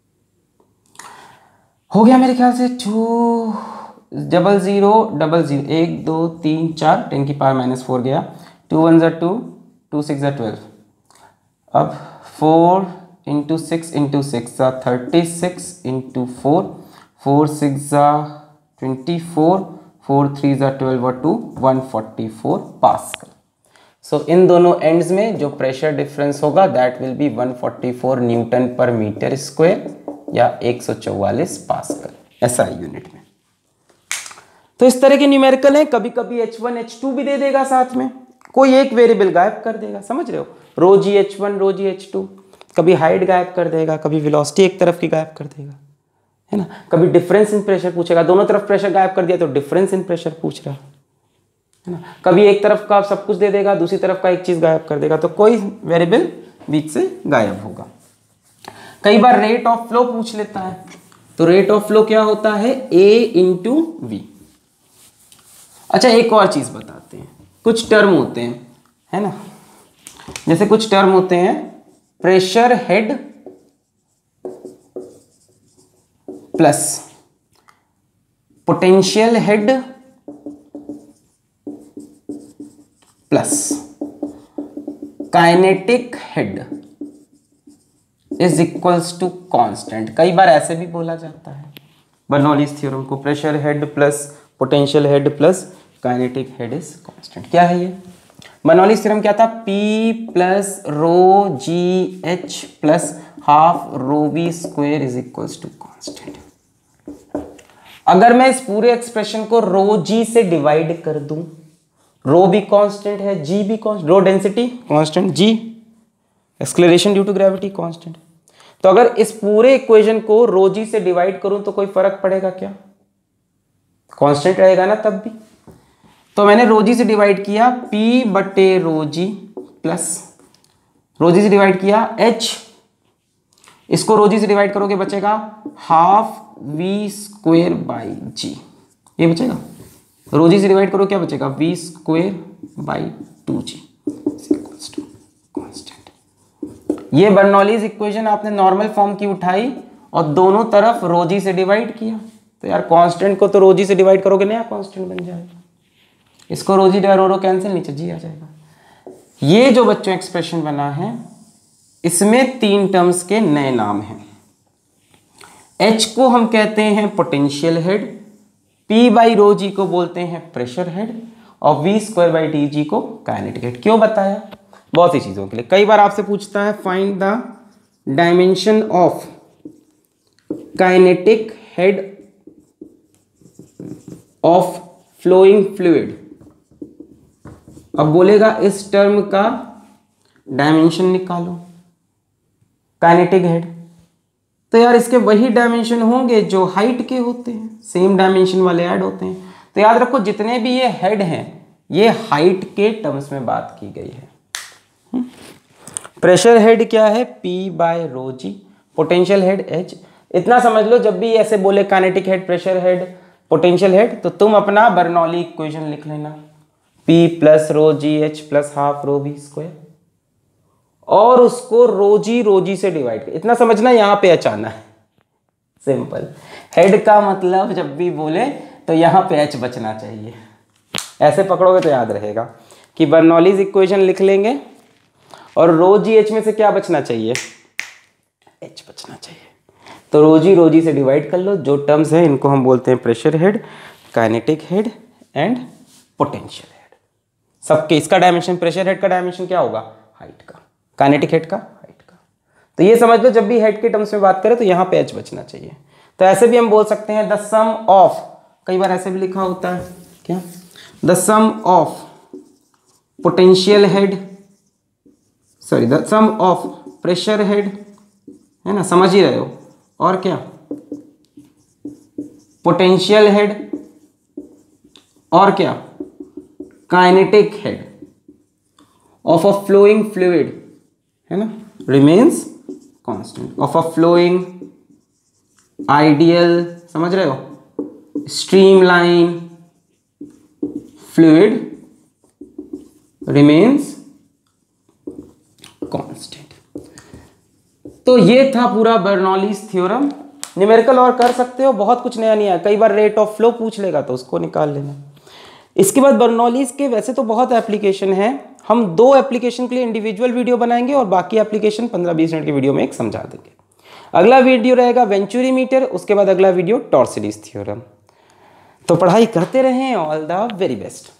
हो गया मेरे ख्याल से two double zero double zero, एक दो तीन चार, टेन की पावर माइनस फोर गया, टू वन ज़ा टू, टू सिक्स ज़ा ट्वेल्व, अब four into six into six ज़ा thirty six into four, four six ज़ा ट्वेंटी फोर, फोर थ्री ज़ा ट्वेल्व और two one forty four pascal. So so, इन दोनों एंड्स में जो प्रेशर डिफरेंस होगा that will be one forty four Newton पर मीटर स्क्वायर या एक सौ चौवालीस पास्कल, ऐसा यूनिट में। तो इस तरह के न्यूमेरिकल हैं, कभी कभी एच वन एच टू भी दे देगा साथ में, कोई एक वेरिएबल गायब कर देगा, समझ रहे हो, रो जी एच वन रो जी एच टू, कभी हाइट गायब कर देगा, कभी वेलोसिटी एक तरफ की गायब कर देगा, है ना, कभी डिफरेंस इन प्रेशर पूछेगा, दोनों तरफ प्रेशर गायब कर दिया तो डिफरेंस इन प्रेशर पूछ रहा है ना, कभी एक तरफ का सब कुछ दे देगा, दूसरी तरफ का एक चीज गायब कर देगा, तो कोई वेरिएबल बीच से गायब होगा। कई बार रेट ऑफ फ्लो पूछ लेता है, तो रेट ऑफ फ्लो क्या होता है? A into V. अच्छा, एक और चीज बताते हैं, कुछ टर्म होते हैं, है ना, जैसे कुछ टर्म होते हैं, pressure head plus potential head plus kinetic head is equals to constant. कई बार ऐसे भी बोला जाता है बर्नौलीज थ्योरम को, pressure head plus potential head plus kinetic head is constant. क्या है ये? बर्नौलीज थ्योरम क्या था? P plus rho ji H plus half rho we square is equals to constant. अगर मैं इस पूरे एक्सप्रेशन को रो जी से डिवाइड कर दूं, रो भी कांस्टेंट है, जी भी constant, rho density constant, g acceleration due to gravity constant, तो अगर इस पूरे इक्वेशन को रो जी से डिवाइड करूं तो कोई फर्क पड़ेगा क्या? कांस्टेंट रहेगा ना तब भी। तो मैंने रो जी से डिवाइड किया P बटे रो जी प्लस रो जी से डिवाइड किया H, इसको रो जी से डिवाइड करोगे बचेगा half v square by g, ये बचेगा। रो जी से डिवाइड करो क्या बचेगा? V square by two g equals to constant. ये बर्नौलीज इक्वेशन आपने नॉर्मल फॉर्म की उठाई और दोनों तरफ रो जी से डिवाइड किया, तो यार कांस्टेंट को तो रो जी से डिवाइड करोगे नया कांस्टेंट बन जाएगा, इसको रो जी रो रो कैंसिल, नीचे जी आ जाएगा। ये जो बच्चों एक्सप्रेशन बना है इसमें तीन टर्म्स के नए नाम हैं। H को हम कहते हैं potential head, P by rho g को बोलते हैं प्रेशर हेड और V square by two g को काइनेटिक हेड। क्यों बताया? बहुत सी चीज़ों के लिए। कई बार आपसे पूछता है find the dimension of kinetic head of flowing fluid. अब बोलेगा इस टर्म का डायमेंशन निकालो, काइनेटिक हेड। तो यार इसके वही डायमेंशन होंगे जो हाइट के होते हैं, सेम डायमेंशन वाले ऐड होते हैं। तो याद रखो जितने भी ये हेड हैं ये हाइट के टर्म्स में बात की गई है। प्रेशर हेड क्या है? P by rho g. Potential head H। इतना समझ लो जब भी ऐसे बोले kinetic head, pressure head, potential head, तो तुम अपना बर्नौली इक्वेशन लिख लेना, P प्लस रो जी H plus half rho v square, और उसको रो जी रो जी से डिवाइड कर। इतना समझना, यहाँ पे H आना है। सिंपल। हेड का मतलब जब भी बोले तो यहाँ पे H बचना चाहिए। ऐसे पकड़ोगे तो याद रहेगा कि बर्नौलीज इक्वेशन लिख लेंगे और रो जी एच में से क्या बचना चाहिए? H बचना चाहिए। तो रो जी रो जी से डिवाइड कर लो। जो टर्म्स हैं इनको हम बोलते हैं pressure head, kinetic head and potential head. सबके इसका डायमेंशन, प्रेशर हेड का डायमेंशन क्या होगा? हाइट का। काइनेटिक हेड का हाइट का। तो ये समझ लो जब भी हेड के टर्म्स में बात करें तो यहाँ पे H बचना चाहिए। तो ऐसे भी हम बोल सकते हैं द सम ऑफ, कई बार ऐसे भी लिखा होता है क्या, the sum of potential head, sorry the sum of pressure head, है ना, समझ ही रहे हो, और क्या, पोटेंशियल हेड, और क्या, kinetic head of a flowing fluid, है ना, remains constant, of a flowing ideal, समझ रहे हो, स्ट्रीमलाइन फ्लूइड रिमेन्स कांस्टेंट। तो ये था पूरा बर्नौलीज थ्योरम। न्यूमेरिकल और कर सकते हो, बहुत कुछ नया नहीं आया। कई बार रेट ऑफ फ्लो पूछ लेगा तो उसको निकाल लेना। इसके बाद बर्नौलीज के वैसे तो बहुत एप्लीकेशन है, हम दो एप्लीकेशन के लिए इंडिविजुअल वीडियो बनाएंगे और बाकी एप्लीकेशन पंद्रह बीस मिनट की वीडियो में एक समझा देंगे। अगला वीडियो रहेगा वेंचुरी मीटर, उसके बाद अगला वीडियो टॉर्सिडीज थ्योरम। तो पढ़ाई करते रहें। All the very best.